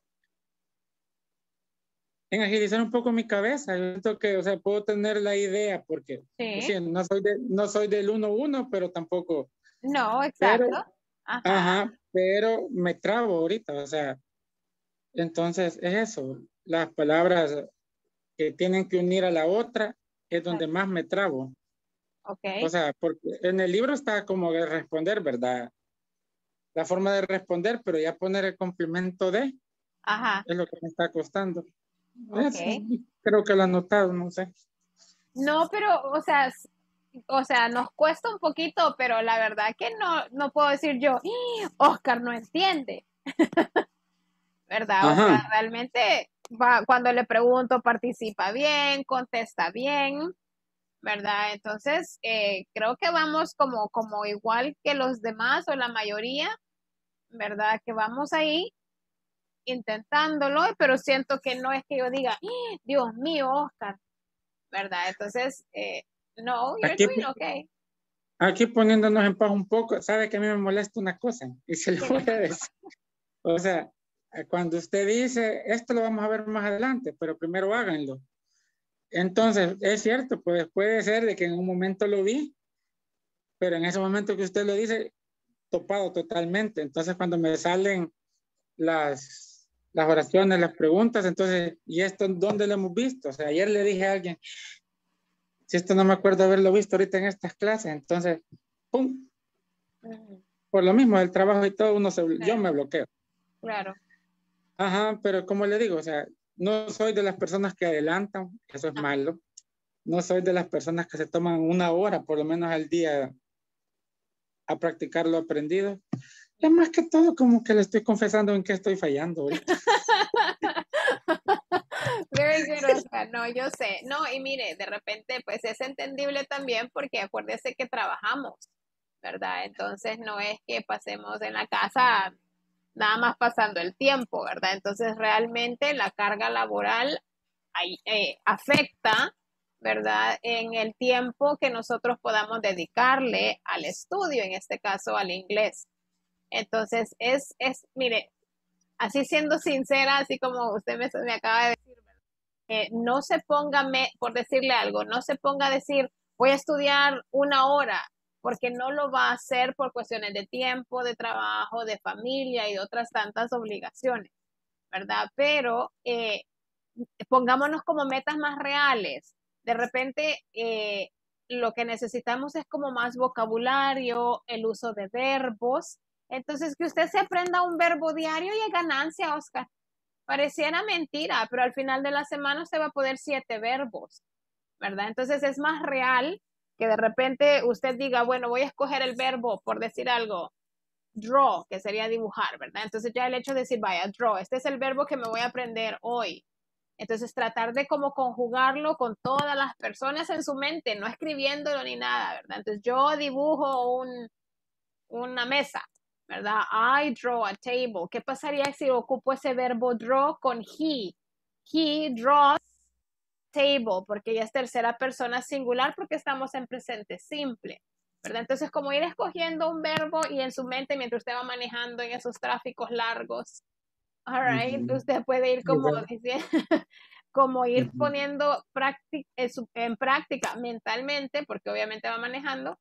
en agilizar un poco mi cabeza. Yo siento que, o sea, puedo tener la idea, porque Sí. sí, no, soy de, no soy del uno uno, pero tampoco, No, exacto. Pero- Ajá. ajá, pero me trabo ahorita, o sea, entonces es eso, las palabras que tienen que unir a la otra es donde más me trabo. Ok. O sea, porque en el libro está como de responder, ¿verdad? La forma de responder, pero ya poner el complemento de Ajá. es lo que me está costando. Ok. Eso, creo que lo he notado, no sé. No, pero, o sea, s- o sea, nos cuesta un poquito, pero la verdad que no, no puedo decir yo, "¡Ah! Oscar no entiende". ¿Verdad? O Ajá. sea, realmente va, cuando le pregunto participa bien, contesta bien, ¿verdad? Entonces, eh, creo que vamos como, como igual que los demás o la mayoría, ¿verdad? Que vamos ahí intentándolo, pero siento que no es que yo diga, "¡Ah! Dios mío, Oscar", ¿verdad? Entonces, eh, no, you're Aquí, doing okay. aquí poniéndonos en paz un poco, sabe que a mí me molesta una cosa y se lo ¿Qué voy le a decir. O sea, Cuando usted dice, esto lo vamos a ver más adelante, pero primero háganlo. Entonces, es cierto, pues puede ser de que en un momento lo vi, pero en ese momento que usted lo dice, topado totalmente. Entonces, cuando me salen las, las oraciones, las preguntas, entonces, ¿y esto dónde lo hemos visto? O sea, ayer le dije a alguien, si esto no me acuerdo haberlo visto ahorita en estas clases, entonces, ¡pum! Por lo mismo, el trabajo y todo, uno se, claro. Yo me bloqueo. Claro. Ajá, pero como le digo, o sea, no soy de las personas que adelantan, eso es malo. No soy de las personas que se toman una hora, por lo menos al día, a practicar lo aprendido. Es más que todo como que le estoy confesando en qué estoy fallando ahorita. Very good, Oscar. No, yo sé. No, y mire, de repente, pues es entendible también porque acuérdese que trabajamos, ¿verdad? Entonces no es que pasemos en la casa nada más pasando el tiempo, ¿verdad? Entonces realmente la carga laboral eh, afecta, ¿verdad? En el tiempo que nosotros podamos dedicarle al estudio, en este caso al inglés. Entonces es, es mire, así siendo sincera, así como usted me, me acaba de decir, eh, no se ponga, me, por decirle algo, no se ponga a decir, voy a estudiar una hora, porque no lo va a hacer por cuestiones de tiempo, de trabajo, de familia y de otras tantas obligaciones, ¿verdad? Pero eh, pongámonos como metas más reales. De repente, eh, lo que necesitamos es como más vocabulario, el uso de verbos. Entonces, que usted se aprenda un verbo diario y es ganancia, Oscar. Pareciera mentira, pero al final de la semana usted va a poder siete verbos, ¿verdad? Entonces, es más real que de repente usted diga, bueno, voy a escoger el verbo, por decir algo, draw, que sería dibujar, ¿verdad? Entonces ya el hecho de decir, vaya, draw, este es el verbo que me voy a aprender hoy. Entonces tratar de como conjugarlo con todas las personas en su mente, no escribiéndolo ni nada, ¿verdad? Entonces yo dibujo un, una mesa, ¿verdad? I draw a table. ¿Qué pasaría si ocupo ese verbo draw con he? He draws table, porque ya es tercera persona singular porque estamos en presente simple, ¿verdad? Entonces, como ir escogiendo un verbo y en su mente mientras usted va manejando en esos tráficos largos, all right, uh-huh. Usted puede ir como, uh-huh. como ir uh-huh. poniendo en práctica mentalmente, porque obviamente va manejando,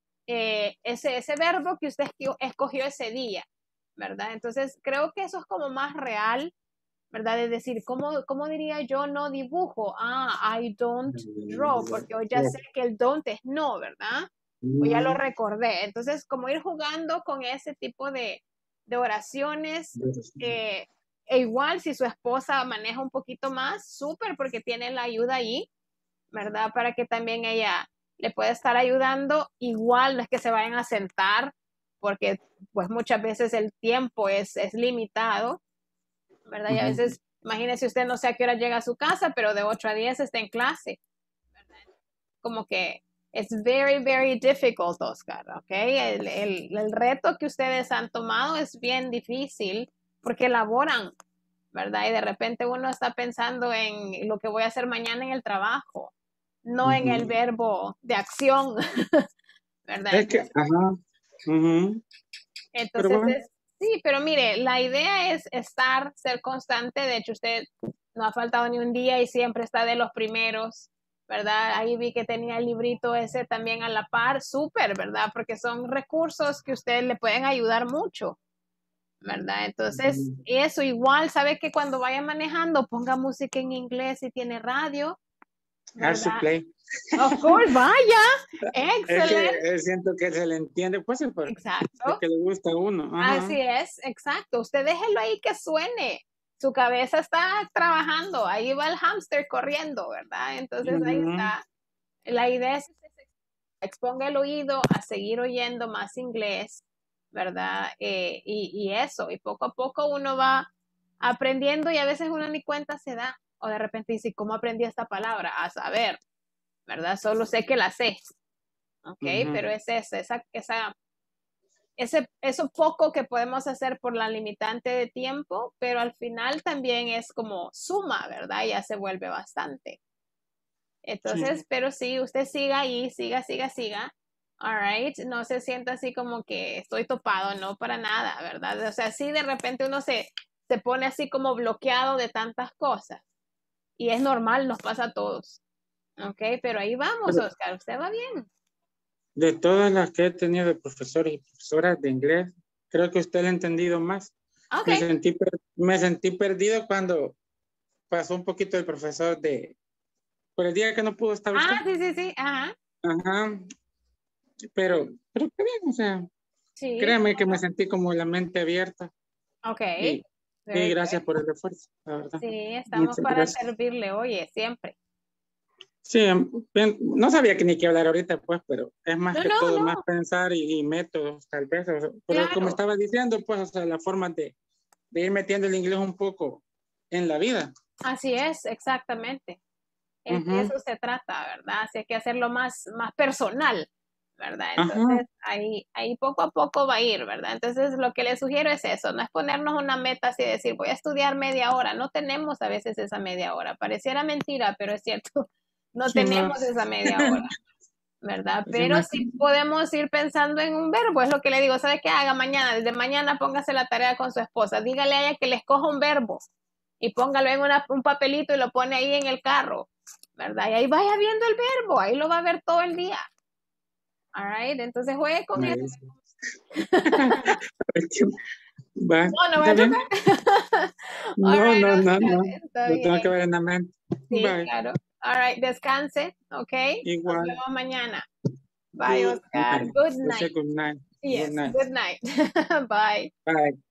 eh, ese, ese verbo que usted escogió ese día, ¿verdad? Entonces, creo que eso es como más real, ¿verdad? Es decir, ¿cómo, ¿cómo diría yo no dibujo? Ah, I don't draw, porque hoy ya sé que el don't es no, ¿verdad? O ya lo recordé. Entonces, como ir jugando con ese tipo de, de oraciones, eh, e igual si su esposa maneja un poquito más, súper, porque tiene la ayuda ahí, ¿verdad? Para que también ella le pueda estar ayudando. Igual no es que se vayan a sentar, porque pues muchas veces el tiempo es, es limitado, ¿verdad? Y a veces, imagínese usted no sé a qué hora llega a su casa, pero de ocho a diez está en clase, ¿verdad? Como que es very, very difficult, Oscar, ¿ok? El, el, el reto que ustedes han tomado es bien difícil porque elaboran, ¿verdad? Y de repente uno está pensando en lo que voy a hacer mañana en el trabajo, no uh-huh. en el verbo de acción, ¿verdad? Es que, ajá. Uh-huh. Entonces, pero bueno. es, sí, pero mire, la idea es estar, ser constante. De hecho, usted no ha faltado ni un día y siempre está de los primeros, ¿verdad? Ahí vi que tenía el librito ese también a la par, súper, ¿verdad? Porque son recursos que usted le pueden ayudar mucho, ¿verdad? Entonces, uh-huh. eso igual, sabe que cuando vaya manejando, ponga música en inglés si tiene radio, A su play. Of course, vaya. Excelente. Es que siento que se le entiende, pues, por, exacto. porque le gusta a uno. Ajá. Así es, exacto. Usted déjelo ahí que suene. Su cabeza está trabajando. Ahí va el hámster corriendo, ¿verdad? Entonces, uh-huh. ahí está. La idea es que se exponga el oído a seguir oyendo más inglés, ¿verdad? Eh, y, y eso. Y poco a poco uno va aprendiendo y a veces uno ni cuenta se da. O de repente dice, ¿cómo aprendí esta palabra? A saber, ¿verdad? Solo sé que la sé, ¿ok? Uh-huh. Pero es eso, esa, esa, ese, eso poco que podemos hacer por la limitante de tiempo, pero al final también es como suma, ¿verdad? Ya se vuelve bastante. Entonces, sí. Pero sí, usted siga ahí, siga, siga, siga, all right? No se sienta así como que estoy topado, no para nada, ¿verdad? O sea, sí de repente uno se... se se pone así como bloqueado de tantas cosas. Y es normal, nos pasa a todos. Ok, pero ahí vamos, Pero- Oscar, usted va bien. De todas las que he tenido de profesores y profesoras de inglés, creo que usted lo ha entendido más. Ok. Me sentí, per- me sentí perdido cuando pasó un poquito el profesor de, por el día que no pudo estar usted. Ah, sí, sí, sí, ajá. Ajá. Pero, pero qué bien, o sea, Sí. créame que me sentí como la mente abierta. Ok. Y, Very y gracias good. por el esfuerzo, la verdad. Sí, estamos Muchas para gracias. servirle, oye, siempre. Sí, bien, no sabía que ni qué hablar ahorita, pues, pero es más No, que no, todo, no. más pensar y, y métodos, tal vez. o sea, pero Claro. como estaba diciendo, pues, o sea, la forma de, de ir metiendo el inglés un poco en la vida. Así es, exactamente. Es- Ujú. De eso se trata, ¿verdad? Así hay que hacerlo más, más personal, ¿verdad? Ajá. Entonces, ahí, ahí poco a poco va a ir, ¿verdad? Entonces, lo que le sugiero es eso, no es ponernos una meta así de decir, voy a estudiar media hora. No tenemos a veces esa media hora. Pareciera mentira, pero es cierto, no Sí, tenemos más. esa media hora, ¿verdad? Sí, Pero más. sí podemos ir pensando en un verbo, es lo que le digo, ¿sabe qué haga mañana? Desde mañana póngase la tarea con su esposa, dígale a ella que le escoja un verbo y póngalo en una- un papelito y lo pone ahí en el carro, ¿verdad? Y ahí vaya viendo el verbo, ahí lo va a ver todo el día. All right, entonces juegue con Me eso. dice. Va, No, no va a está bien. chocar. All No, right, no, no, Oscar, no. está Lo tengo bien. que ver en la mente. Sí, Bye. claro. All right, descanse, ¿ok? Nos Igual. vemos mañana. Bye, Good Oscar. night. Good Yo sé night. good night. Yes, Good night. good night. Bye. Bye.